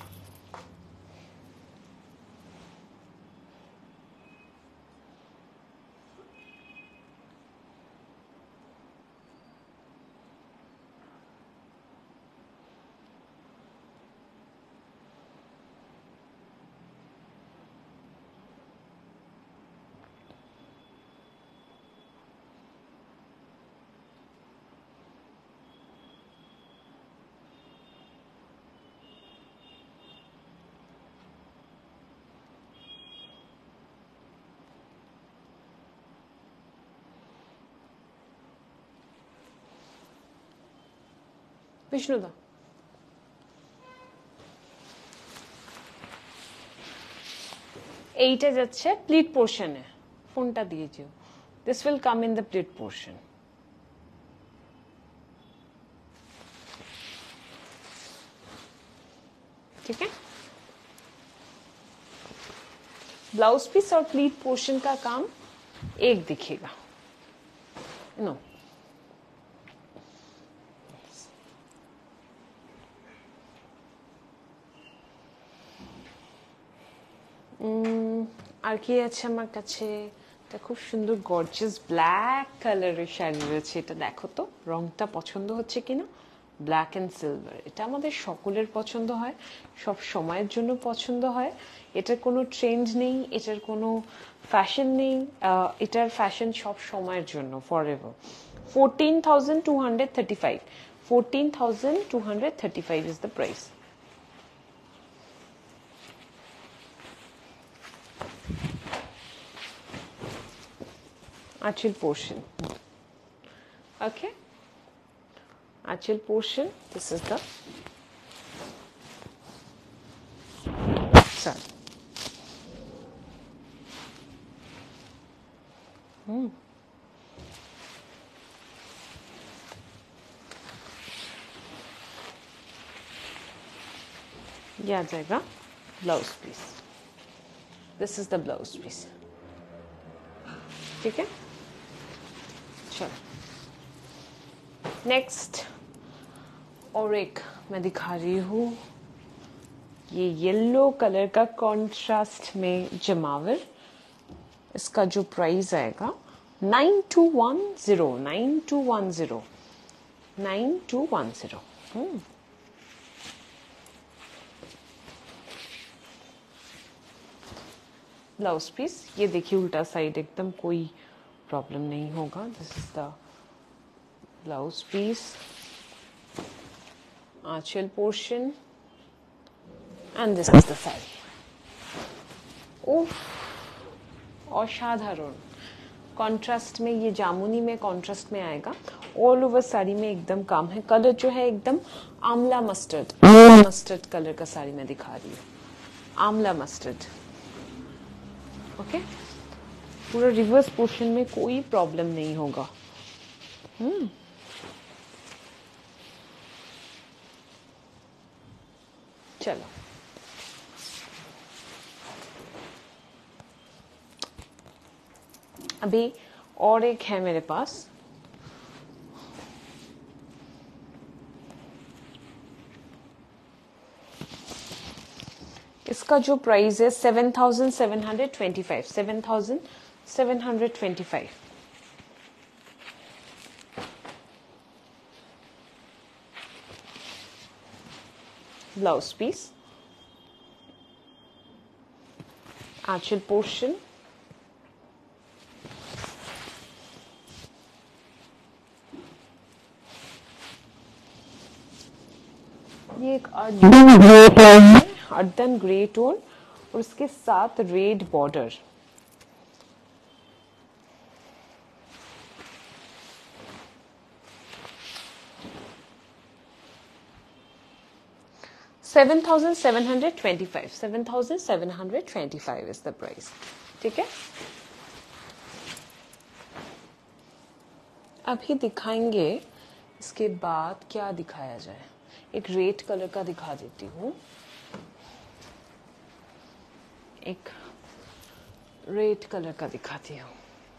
বিষ্ণুদা, এইটা যাচ্ছে প্লিট পোর্শনে, ফোনটা দিয়ে দিও। This will come in the pleat portion. ठीक है, ब्लाउज पीस और प्लीट पोर्शन का काम एक दिखेगा। नो আর কি আছে আমার কাছে, এটা খুব সুন্দর গর্জিয়াস ব্ল্যাক কালারের শাড়ি রয়েছে। এটা দেখো তো রংটা পছন্দ হচ্ছে কিনা। ব্ল্যাক অ্যান্ড সিলভার, এটা আমাদের সকলের পছন্দ হয়, সব সময়ের জন্য পছন্দ হয়। এটার কোনো ট্রেন্ড নেই, এটার কোনো ফ্যাশন নেই, এটার ফ্যাশন সব সময়ের জন্য, forever. 14,235, 14,235 is the price. Achil portion. Okay. Achil portion. This is the sorry. ये आ जाएगा blouse piece. This is the blouse piece. ठीक है, चलो नेक्स्ट और एक मैं दिखा रही हूँ, ये येलो कलर का कॉन्ट्रास्ट में जमावर। इसका जो प्राइस आएगा 9210, 9210, 9210। ब्लाउज पीस ये देखिए, उल्टा साइड एकदम, कोई प्रॉब्लम नहीं होगा। This is the blouse piece, आंचल portion, and this is the sari. Oh, असाधारण कॉन्ट्रास्ट में, ये जामुनी में कॉन्ट्रास्ट में आएगा। ऑल ओवर साड़ी में एकदम काम है। कलर जो है एकदम आंवला मस्टर्ड, मस्टर्ड कलर का साड़ी मैं दिखा रही हूँ, आंवला मस्टर्ड। ओके, पूरा रिवर्स पोर्शन में कोई प्रॉब्लम नहीं होगा। चलो अभी और एक है मेरे पास, इसका जो प्राइस है 7,725, 7,725। ब्लाउज पीस, आंचल पोर्शन, ये एक अर्दन ग्रे टोन और उसके साथ red border. $7,725, 7,725 is the price. ठीक है, अभी दिखाएंगे, इसके बाद क्या दिखाया जाए, एक रेड कलर का दिखा देती हूँ, एक रेड कलर का दिखाती हूँ।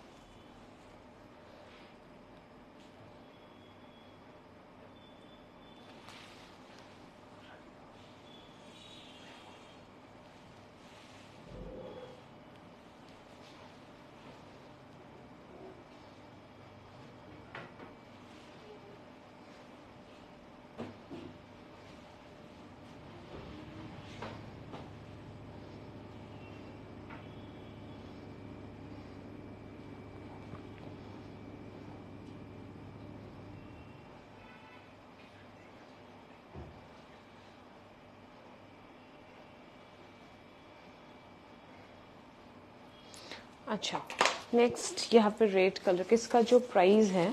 अच्छा, नेक्स्ट यहाँ पे रेड कलर का, इसका जो प्राइस है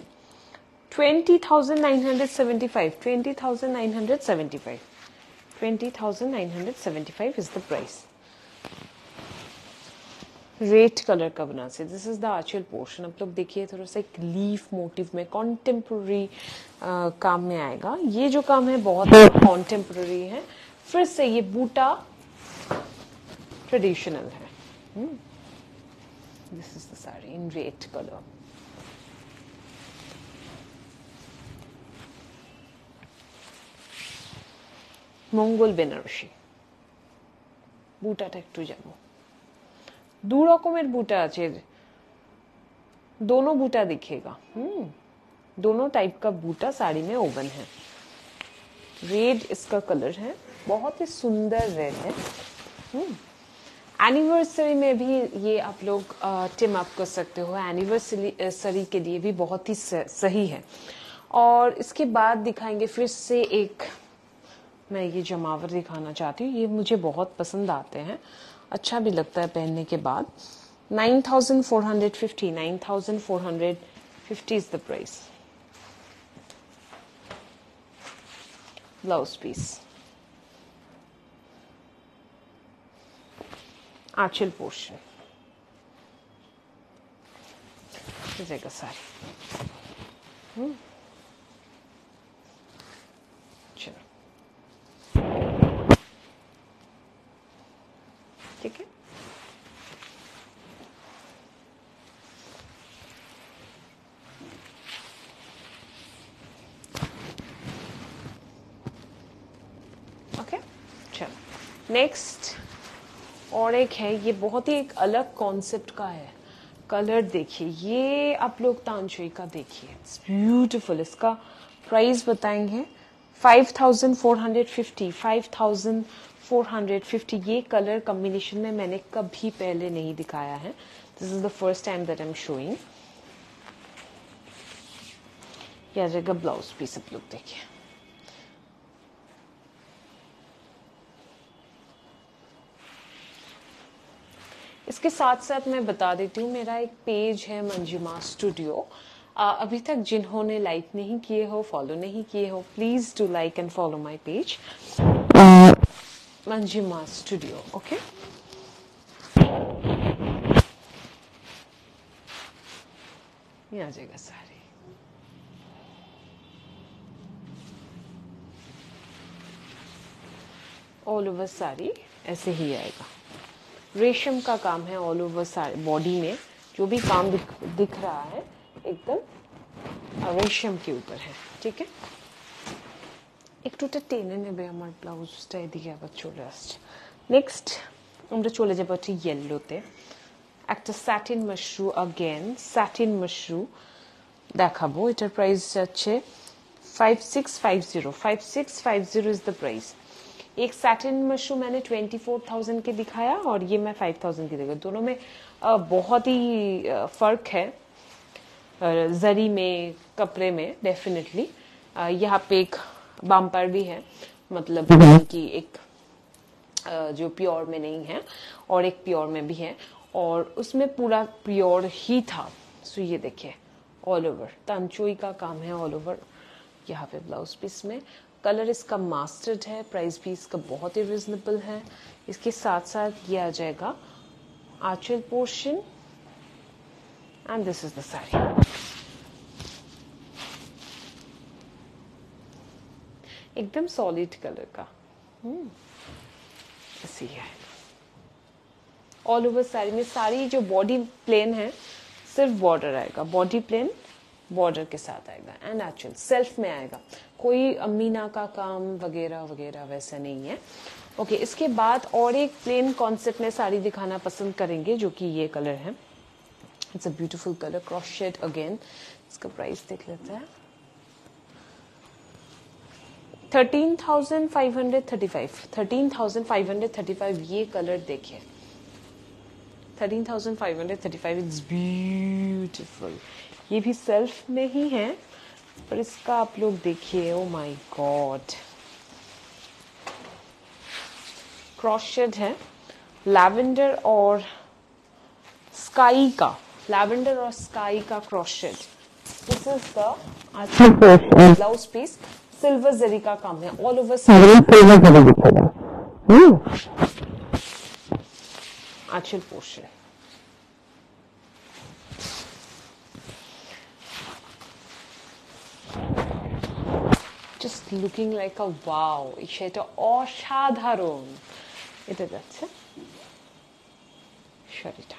20,975, 20,975, 20,975 is the price. Red colour का बना से, this is the Aanchal portion. आप लोग देखिए, थोड़ा सा एक लीफ मोटिव में कॉन्टेम्पोररी काम में आएगा। ये जो काम है बहुत कॉन्टेम्पोररी है। फिर से ये बूटा ट्रेडिशनल है। This is the saree in red color. মঙ্গল বেনারসি, বুটাটা একটু যাবো। দু রকমের বুটা আছে, दोनों बूटा दिखेगा। दोनों टाइप का बूटा साड़ी में ओवन है। रेड इसका कलर है, बहुत ही सुंदर रेड है। एनिवर्सरी में भी ये आप लोग टिम अप कर सकते हो, एनिवर्सरी के लिए भी बहुत ही सही है। और इसके बाद दिखाएंगे फिर से एक, मैं ये जमावर दिखाना चाहती हूँ, ये मुझे बहुत पसंद आते हैं, अच्छा भी लगता है पहनने के बाद। 9,450 is the price. Blouse piece, आंचल पोर्शन, जगह सारी। चलो ठीक है। ओके चलो नेक्स्ट और एक है, ये बहुत ही एक अलग कॉन्सेप्ट का है। कलर देखिए, ये आप लोग तानचुई का देखिए, इट्स ब्यूटीफुल। इसका प्राइस बताएंगे 5,450, 5,450। ये कलर कॉम्बिनेशन में मैंने कभी पहले नहीं दिखाया है, this is the first time that I am showing. यह जगह ब्लाउज पीस आप लोग देखिए, इसके साथ साथ मैं बता देती हूँ, मेरा एक पेज है मंजिमा स्टूडियो। अभी तक जिन्होंने लाइक नहीं किए हो, फॉलो नहीं किए हो, please do like and follow my page Manjima studio. Okay, ये आ जाएगा सारी। ऑल ओवर साड़ी ऐसे ही आएगा, रेशम का काम है ऑल ओवर साड़ी, बॉडी में जो भी काम दिख रहा है एकदम रेशम के ऊपर है। ठीक है, एक टूटा टेने नेबे আমার ব্লাউজটা এদিকে আবার চলে আসছে। নেক্সট আমরা চলে যাব হচ্ছে ইয়েলোতে, একটা satin mashru, again satin mashru দেখাবো। এটার প্রাইস হচ্ছে 5650 इज द प्राइस। एक सैटिन मशरू मैंने 24,000 के दिखाया और ये मैं 5,000 के दिखाया, दोनों में बहुत ही फर्क है जरी में, कपड़े में डेफिनेटली। यहाँ पे एक बम्पर भी है, मतलब कि एक जो प्योर में नहीं है और एक प्योर में भी है, और उसमें पूरा प्योर ही था। सो ये देखिए ऑल ओवर तानचोई का काम है ऑल ओवर। यहाँ पे ब्लाउज पीस में कलर इसका मास्टर्ड है, प्राइस भी इसका बहुत ही रिजनेबल है। इसके साथ साथ ये आ जाएगा आंचल portion and this is the sari. एकदम सॉलिड कलर का ऐसी है ऑल ओवर साड़ी में। साड़ी जो बॉडी प्लेन है, सिर्फ बॉर्डर आएगा, बॉडी प्लेन बॉर्डर के साथ आएगा एंड एक्चुअल सेल्फ में आएगा, कोई मीना का काम वगैरह वगैरह वैसा नहीं है। ओके, इसके बाद और एक प्लेन कॉन्सेप्ट में साड़ी दिखाना पसंद करेंगे, जो कि ये कलर है। It's a beautiful colour, cross shade again. इसका प्राइस देख लेते हैं 13,535, 13,535। ये कलर देखिए 13,535, इट्स ब्यूटीफुल। ये भी सेल्फ में ही है, पर इसका आप लोग देखिए, oh my God, cross shade है, लैवेंडर और स्काई का, लैवेंडर और स्काई का cross shade. This is the blouse piece, silver zari का काम है ऑल ओवर आंचल portion. Just looking like a wow, সেটা অসাধারণ। এটা যাচ্ছে শাড়িটা,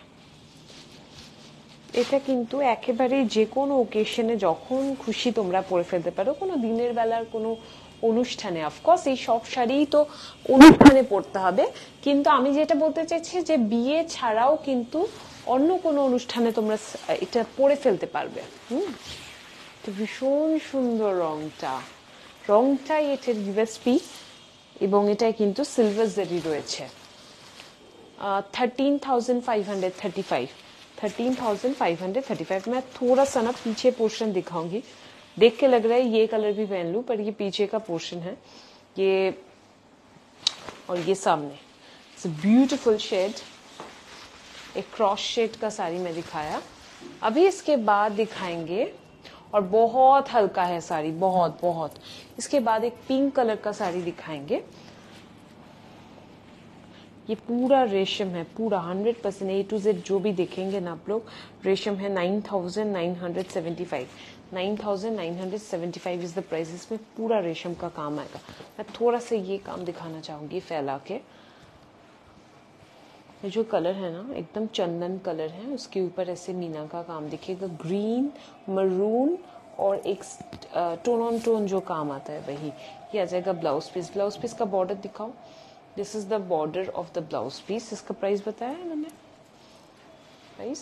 এটা কিন্তু একেবারে যে কোনো ওকেশনে যখন খুশি তোমরা পরে ফেলতে পারো, কোনো দিনের বেলার কোনো অনুষ্ঠানে, অফকোর্স এই সব শাড়ি তো অনুষ্ঠানে পরতে হবে, কিন্তু আমি যেটা বলতে চাইছি যে বিয়ে ছাড়াও কিন্তু অন্য কোনো অনুষ্ঠানে তোমরা এটা পরে ফেলতে পারবে। তো ভীষণ সুন্দর রংটাই এটার ইউএসপি, এবং এটাই কিন্তু সিলভার জেরি রয়েছে। 13,535 13,535। मैं थोड़ा सा ना पीछे पोर्शन दिखाऊंगी, देख के लग रहा है ये कलर भी पहन लूं, पर ये पीछे का पोर्शन है ये, और ये सामने इट्स ब्यूटीफुल शेड, एक क्रॉस शेड का साड़ी में दिखाया। अभी इसके बाद दिखाएंगे, और बहुत हल्का है साड़ी, बहुत बहुत। इसके बाद एक पिंक कलर का साड़ी दिखाएंगे। ये पूरा रेशम है, पूरा 100% A to Z जो भी देखेंगे ना आप लोग रेशम है। 9,975 9,975 इज द प्राइस। इसमें पूरा रेशम का काम आएगा। मैं थोड़ा सा ये काम दिखाना चाहूंगी फैला के। ये जो कलर है ना एकदम चंदन कलर है, उसके ऊपर ऐसे मीना का काम दिखेगा, ग्रीन मरून और एक टोन ऑन टोन जो काम आता है वही। ये आ जाएगा ब्लाउज पीस। ब्लाउज पीस का बॉर्डर दिखाओ, this is the border of the blouse piece. इसका प्राइस बताया है मैंने, प्राइस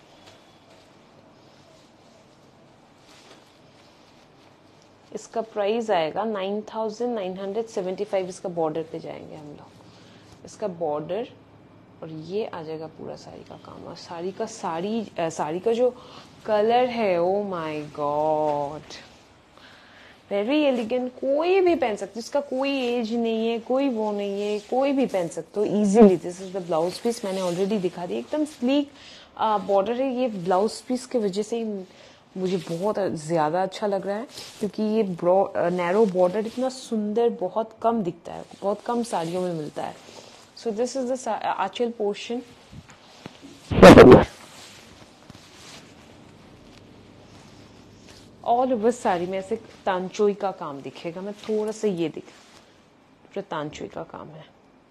इसका प्राइस आएगा 9,975। इसका बॉर्डर पे जाएंगे हम लोग, इसका बॉर्डर, और ये आ जाएगा पूरा साड़ी का काम। और साड़ी का जो कलर है, oh my God, very elegant. कोई भी पहन सकते, इसका कोई एज नहीं है, कोई वो नहीं है, कोई भी पहन सकते हो easily. This is the blouse piece, मैंने ऑलरेडी दिखा दिया, एकदम स्लीक बॉर्डर है। ये ब्लाउज पीस की वजह से ही मुझे बहुत ज्यादा अच्छा लग रहा है, क्योंकि ये नैरो बॉर्डर इतना सुंदर बहुत कम दिखता है, बहुत कम साड़ियों में मिलता है। So this is the Aanchal portion. All over sari में ऐसे तांचोई का काम दिखेगा। मैं थोड़ा सा ये पूरा तांचोई का काम है।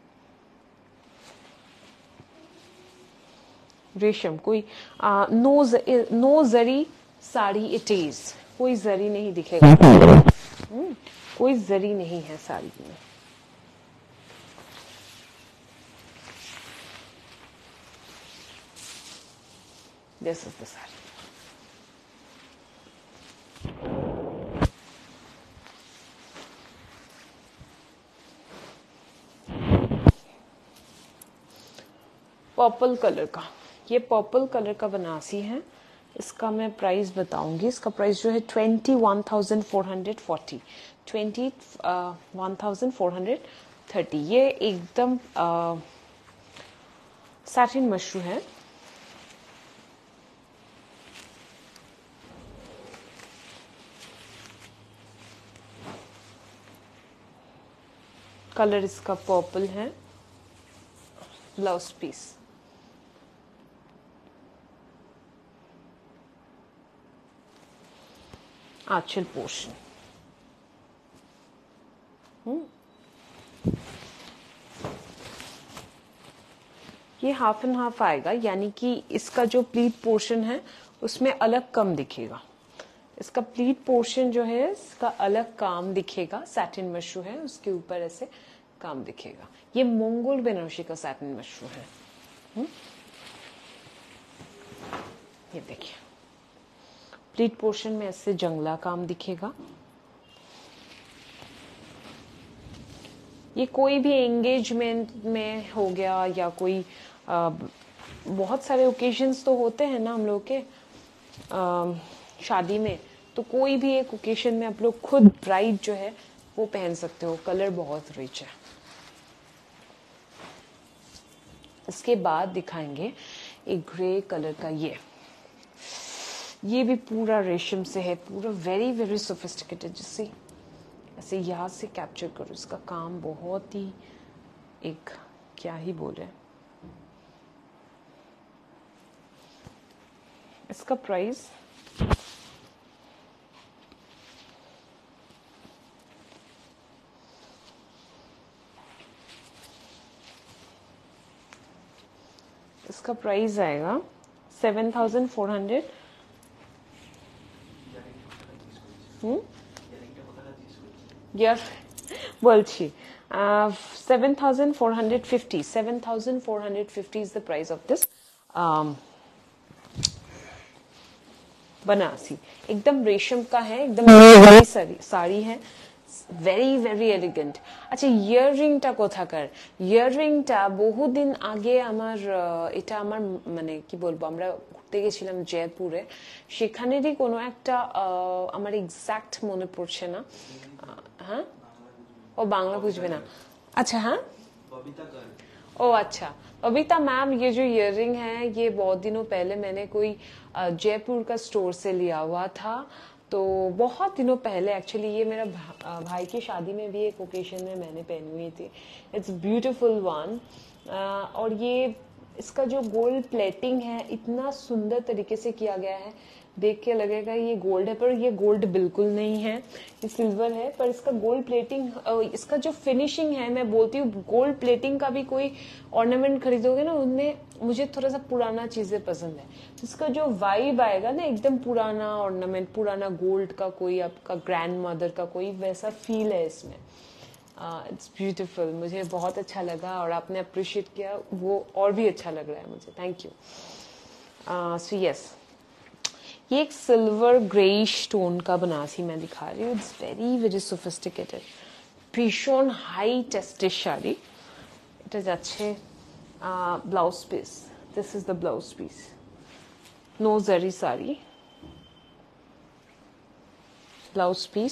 रेशम कोई no zari sari it is, कोई जरी नहीं दिखेगा, कोई जरी नहीं है साड़ी में। This is the sari. Purple colour का, ये पर्पल कलर का बनारसी है। इसका मैं प्राइस बताऊंगी। इसका प्राइस जो है 21,440 21,430। ये एकदम सैटिन मशरू है। कलर इसका पर्पल है। ब्लाउज पीस आंचल पोर्शन। ये हाफ एंड हाफ आएगा, यानी कि इसका जो प्लीट पोर्शन है उसमें अलग कम दिखेगा। इसका प्लीट पोर्शन जो है इसका अलग काम दिखेगा। सैटिन मशरू है, उसके ऊपर ऐसे काम दिखेगा। ये मंगोल बनारसी का सैटिन मशरू है। ये देखिए प्लीट पोर्शन में ऐसे जंगला काम दिखेगा। ये कोई भी एंगेजमेंट में हो गया या कोई बहुत सारे ओकेजन्स तो होते हैं ना हम लोग के शादी में, तो कोई भी एक ओकेजन में आप लोग खुद ब्राइड जो है वो पहन सकते हो। कलर बहुत रिच है। इसके बाद दिखाएंगे एक ग्रे कलर का। ये भी पूरा रेशम से है, पूरा वेरी वेरी सोफिस्टिकेटेड। जिससे ऐसे यहाँ से कैप्चर करो, इसका काम बहुत ही एक क्या ही बोले। इसका प्राइस आएगा 7,400। यार বলছি 7,450 7,450 is the price of this Banarasi. एकदम रेशम का है, एकदम साड़ी है, ভেরি ভেরি এলিগেন্ট। আচ্ছা ইয়াররিংটা কোথাকার? ইয়াররিংটা বহুদিন আগে আমার এটা আমার মানে কি বলবো, আমরা ঘুরতে গেছিলাম জয়পুরে, সেখানেরই কোনো একটা আমার এক্সাক্ট মনে পড়ছে না। হ্যাঁ ও বাংলা বুঝবে না। अच्छा हाँ ओ अच्छा बबीता मैम, ये जो इयररिंग है ये बहुत दिनों पहले मैंने कोई जयपुर का स्टोर से लिया हुआ था, तो बहुत दिनों पहले एक्चुअली ये मेरा भाई की शादी में भी एक ओकेशन में मैंने पहनी हुई थी। It's beautiful one. और ये इसका जो गोल्ड प्लेटिंग है इतना सुंदर तरीके से किया गया है, देख के लगेगा ये गोल्ड है, पर ये गोल्ड बिल्कुल नहीं है, ये सिल्वर है। पर इसका गोल्ड प्लेटिंग, इसका जो फिनिशिंग है, मैं बोलती हूँ गोल्ड प्लेटिंग का भी कोई ऑर्नामेंट खरीदोगे ना, उनमें मुझे थोड़ा सा पुराना चीजें पसंद है। इसका जो वाइब आएगा ना, एकदम पुराना ऑर्नामेंट, पुराना गोल्ड का, कोई आपका ग्रैंड मदर का कोई वैसा फील है इसमें। इट्स ब्यूटीफुल, मुझे बहुत अच्छा लगा और आपने अप्रिशिएट किया, वो और भी अच्छा लग रहा है मुझे, थैंक यू। सो यस, ये एक सिल्वर ग्रेइश टोन का बनारसी मैं दिखा रही हूँ। इट्स वेरी वेरी सोफिस्टिकेटेड, भीषण हाई टेस्टेड শাড়ি। এটা যাচ্ছে blouse piece, this is the blouse piece, no zari sari, blouse piece.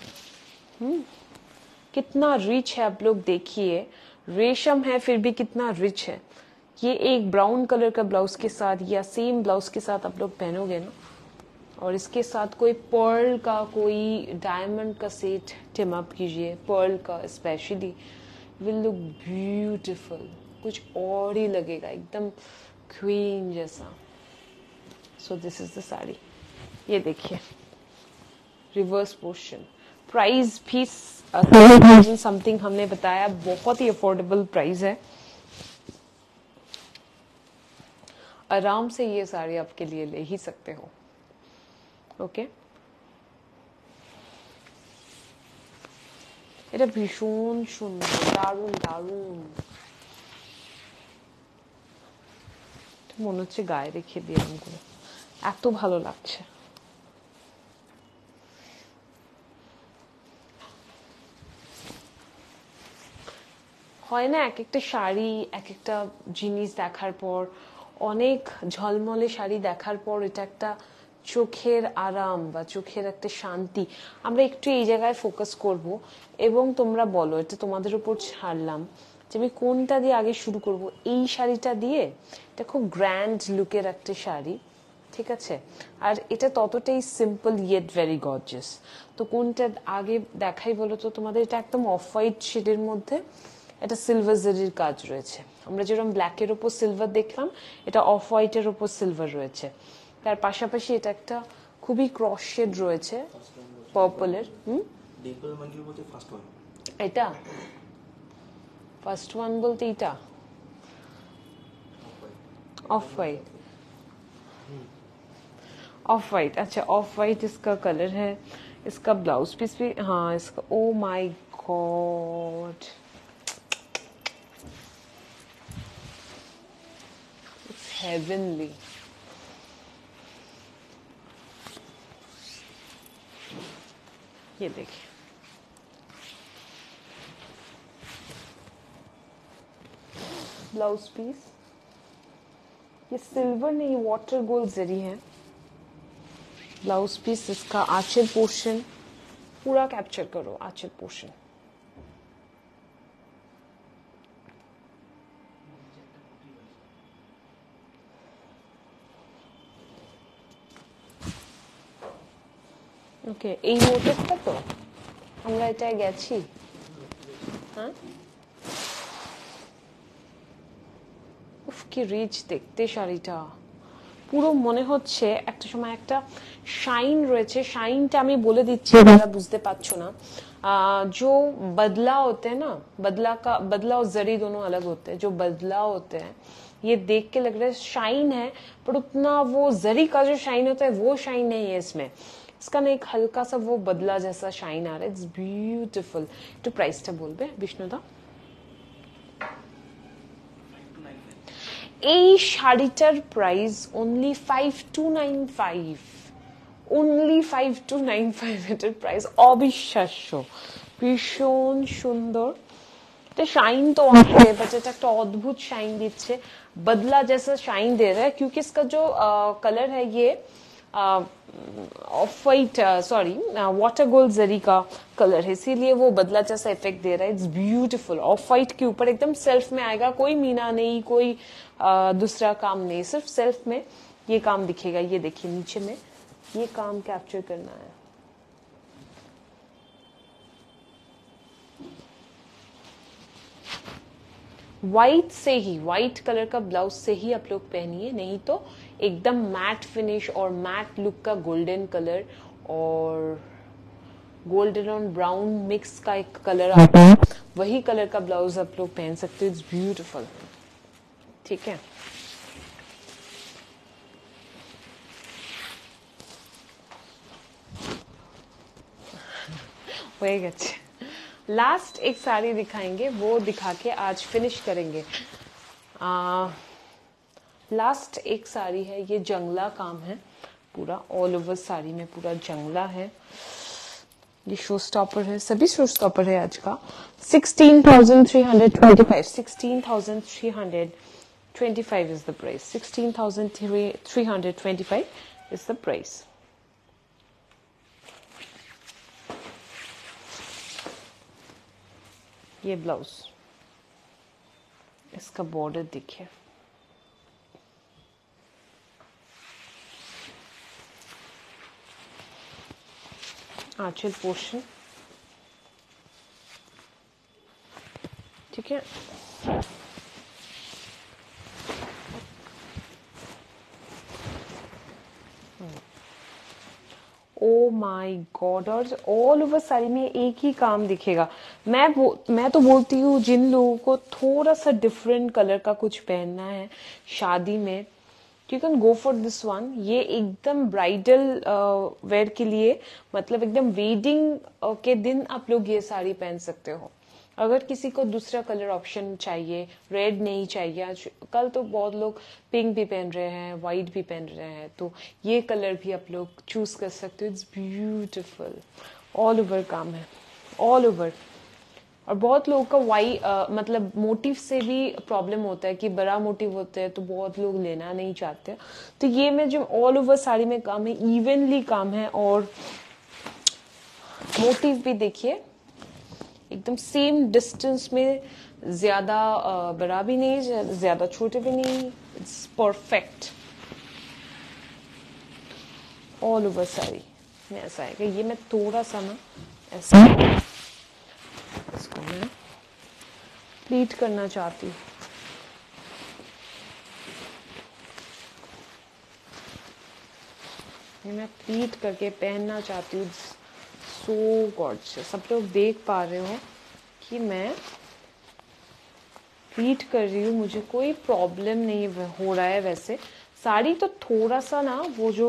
कितना रिच है, आप लोग देखिए, रेशम है फिर भी कितना रिच है। ये एक ब्राउन कलर का ब्लाउज के साथ या सेम ब्लाउज के साथ आप लोग पहनोगे ना, और इसके साथ कोई पर्ल का, कोई डायमंड का सेट टिम अप कीजिए, पर्ल का स्पेशली, विल लुक ब्यूटीफुल, कुछ और ही लगेगा, एकदम क्वीन जैसा। So this is the sari, ये देखिए रिवर्स पोर्शन। प्राइस भी 30,000 समथिंग हमने बताया, बहुत ही अफोर्डेबल प्राइस है। आराम से ये साड़ी आपके लिए ले ही सकते हो। ওকে, এটা ভীষণ সুন্দর, দারুণ দারুণ, মনে হচ্ছে গায়ে রেখে দিয়ে এরকম করে, এত ভালো লাগছে। হয় না এক একটা শাড়ি, এক একটা জিনিস দেখার পর, অনেক ঝলমলে শাড়ি দেখার পর এটা একটা চোখের আরাম বা চোখের একটা শান্তি। আমরা একটু এই জায়গায় ফোকাস করব এবং তোমরা বলো, এটা তোমাদের উপর ছাড়লাম যে আমি কোনটা দিয়ে আগে শুরু করব। এই শাড়িটা দিয়ে, এটা খুব গ্র্যান্ড লুকের একটা শাড়ি, ঠিক আছে, আর এটা ততটাই সিম্পল ইয়েট ভেরি গর্জিয়াস। তো কোনটা আগে দেখাই বলো তো তোমাদের? এটা একদম অফ হোয়াইট শেডের মধ্যে, এটা সিলভার জারির কাজ রয়েছে। আমরা যেরকম ব্ল্যাকের ওপর সিলভার দেখলাম, এটা অফ হোয়াইটের ওপর সিলভার রয়েছে। তার পাশাপাশি এটা একটা খুবই ক্রস শেড রয়েছে পার্পলের। এটা ফার্স্ট ওয়ান বলতে এটা ऑफ वाइट, ऑफ वाइट, अच्छा ऑफ वाइट इसका कलर है। इसका ब्लाउज पीस भी, हाँ इसका, oh my God, it's heavenly. ये देखिए, ब्लाउज पीस, ये सिल्वर नहीं वाटर गोल्ड जरी है। ब्लाउज पीस, इसका आंचल पोर्शन पूरा कैप्चर करो, आंचल पोर्शन। ওকে, এই মোটিভটা তো আমরা এটায় গেছি। হ্যাঁ, উফ কি রিচ দেখতে শাড়িটা, পুরো মনে হচ্ছে একটা সময় একটা শাইন রয়েছে। শাইনটা আমি বলে দিচ্ছি, যারা বুঝতে পারছো না, जो बदला होते हैं ना, बदला और जरी दोनों अलग होते हैं। जो बदला होते हैं, ये देख के लग रहा है शाइन है, पर उतना वो जरी का जो शाइन होता है वो शाइन नहीं है इसमें। इसका ना एक हल्का सा वो बदला जैसा शाइन आ रहा है, इट्स ब्यूटिफुल। तो प्राइसটা বলবে বিষ্ণুদা। এই শাড়িটার প্রাইস অনলি 5295, অনলি 5295 এটার প্রাইস, অবিশ্বাস্য, ভীষণ সুন্দর। तो शाइन तो है बट এটা একটা অদ্ভুত শাইন দিচ্ছে, बदला जैसा शाइन दे रहा है, क्योंकि इसका जो कलर है ये off white, sorry water gold zari का कलर है, इसीलिए वो बदला जैसा इफेक्ट दे रहा है। इट्स ब्यूटीफुल, ऑफ वाइट के ऊपर एकदम सेल्फ में आएगा, कोई मीना नहीं, कोई दूसरा काम नहीं, सिर्फ सेल्फ में ये काम दिखेगा। ये देखिए नीचे में ये काम कैप्चर करना है। व्हाइट से ही, व्हाइट कलर का ब्लाउज से ही आप लोग पहनिए, नहीं तो एकदम मैट फिनिश और मैट लुक का गोल्डन कलर और गोल्डन और ब्राउन मिक्स का एक कलर आता है, वही कलर का ब्लाउज आप लोग पहन सकते हो। इट्स ब्यूटीफुल, ठीक है। হয়ে গেছে। लास्ट एक साड़ी दिखाएंगे, वो दिखा के आज फिनिश करेंगे। लास्ट एक साड़ी है, ये जंगला काम है पूरा, ऑल ओवर साड़ी में पूरा जंगला है। ये शो स्टॉपर है, सभी शो स्टॉपर है आज का। 16,325, 16,325 is the price, 16,325 is the price. ये ब्लाउज, इसका बॉर्डर देखिए, आंचल पोर्शन, ठीक है। ओ माय गॉड, और ऑल ओवर साड़ी में एक ही काम दिखेगा। मैं तो बोलती हूँ जिन लोगों को थोड़ा सा डिफरेंट कलर का कुछ पहनना है शादी में, you can go for this one. ये एकदम ब्राइडल वेयर के लिए, मतलब एकदम वेडिंग के दिन आप लोग ये साड़ी पहन सकते हो। अगर किसी को दूसरा कलर ऑप्शन चाहिए, रेड नहीं चाहिए, आज कल तो बहुत लोग पिंक भी पहन रहे हैं, व्हाइट भी पहन रहे हैं, तो ये कलर भी आप लोग चूज कर सकते हो। इट्स ब्यूटीफुल, ऑल ओवर काम है, ऑल ओवर। और बहुत लोगों का मतलब मोटिव से भी प्रॉब्लम होता है कि बड़ा मोटिव होता है तो बहुत लोग लेना नहीं चाहते, तो ये में जो ऑल ओवर साड़ी में काम है, इवनली काम है, और मोटिव भी देखिए एकदम सेम डिस्टेंस में, ज्यादा बड़ा भी नहीं, ज्यादा छोटे भी नहीं, it's perfect. All over sari में ऐसा है कि ये मैं थोड़ा सा ना ऐसा इसको मैं प्लीट करना चाहती हूँ। ये मैं प्लीट करके पहनना चाहती हूँ। सो गॉर्जियस, सब लोग देख पा रहे हो कि मैं प्लीट कर रही हूँ, मुझे कोई प्रॉब्लम नहीं हो रहा है। वैसे साड़ी तो थोड़ा सा ना वो जो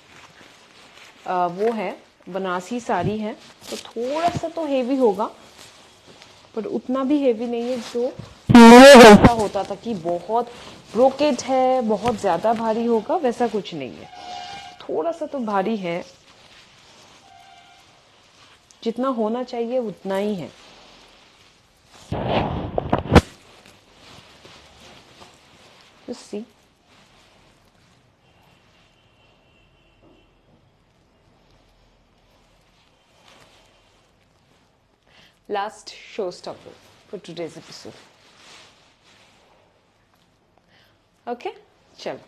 वो है बनारसी साड़ी है, तो थोड़ा सा तो हेवी होगा, पर उतना भी हेवी नहीं है जो ऐसा होता था कि बहुत ब्रोकेट है, बहुत ज्यादा भारी होगा, वैसा कुछ नहीं है। थोड़ा सा तो भारी है, जितना होना चाहिए उतना ही है। Just see. Last showstopper for today's episode. Okay, चलो।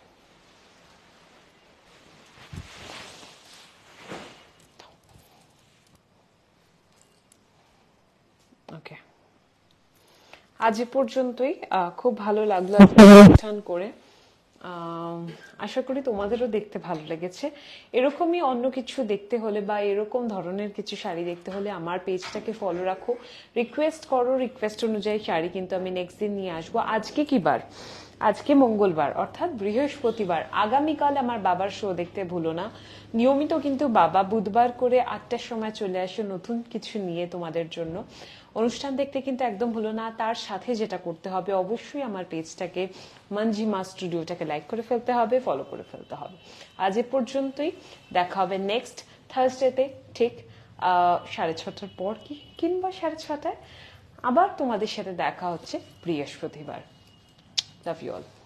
ওকে, আজ এ পর্যন্তই। খুব ভালো লাগলো অনুষ্ঠান করে, আশা করি তোমাদেরও দেখতে ভালো লেগেছে। এরকমই অন্য কিছু দেখতে হলে বা এরকম ধরনের কিছু শাড়ি দেখতে হলে আমার পেজটাকে ফলো রাখো, রিকোয়েস্ট করো, রিকোয়েস্ট অনুযায়ী শাড়ি কিন্তু আমি নেক্সট দিন নিয়ে আসবো। আজকে কি বার? আজকে মঙ্গলবার অর্থাৎ বৃহস্পতিবার, আগামীকাল আমার বাবার শো দেখতে ভুলো না। নিয়মিত কিন্তু বাবা বুধবার করে 8টার সময় চলে আসে নতুন কিছু নিয়ে তোমাদের জন্য। অনুষ্ঠান দেখতে কিন্তু একদম ভুলো না। তার সাথে যেটা করতে হবে, অবশ্যই আমার পেজটাকে মঞ্জিমা স্টুডিওটাকে লাইক করে ফেলতে হবে, ফলো করে ফেলতে হবে। আজ এ পর্যন্তই, দেখা হবে নেক্সট থার্সডেতে ঠিক 6:30 পর কিংবা 6:30 আবার তোমাদের সাথে দেখা হচ্ছে বৃহস্পতিবার। Love you all.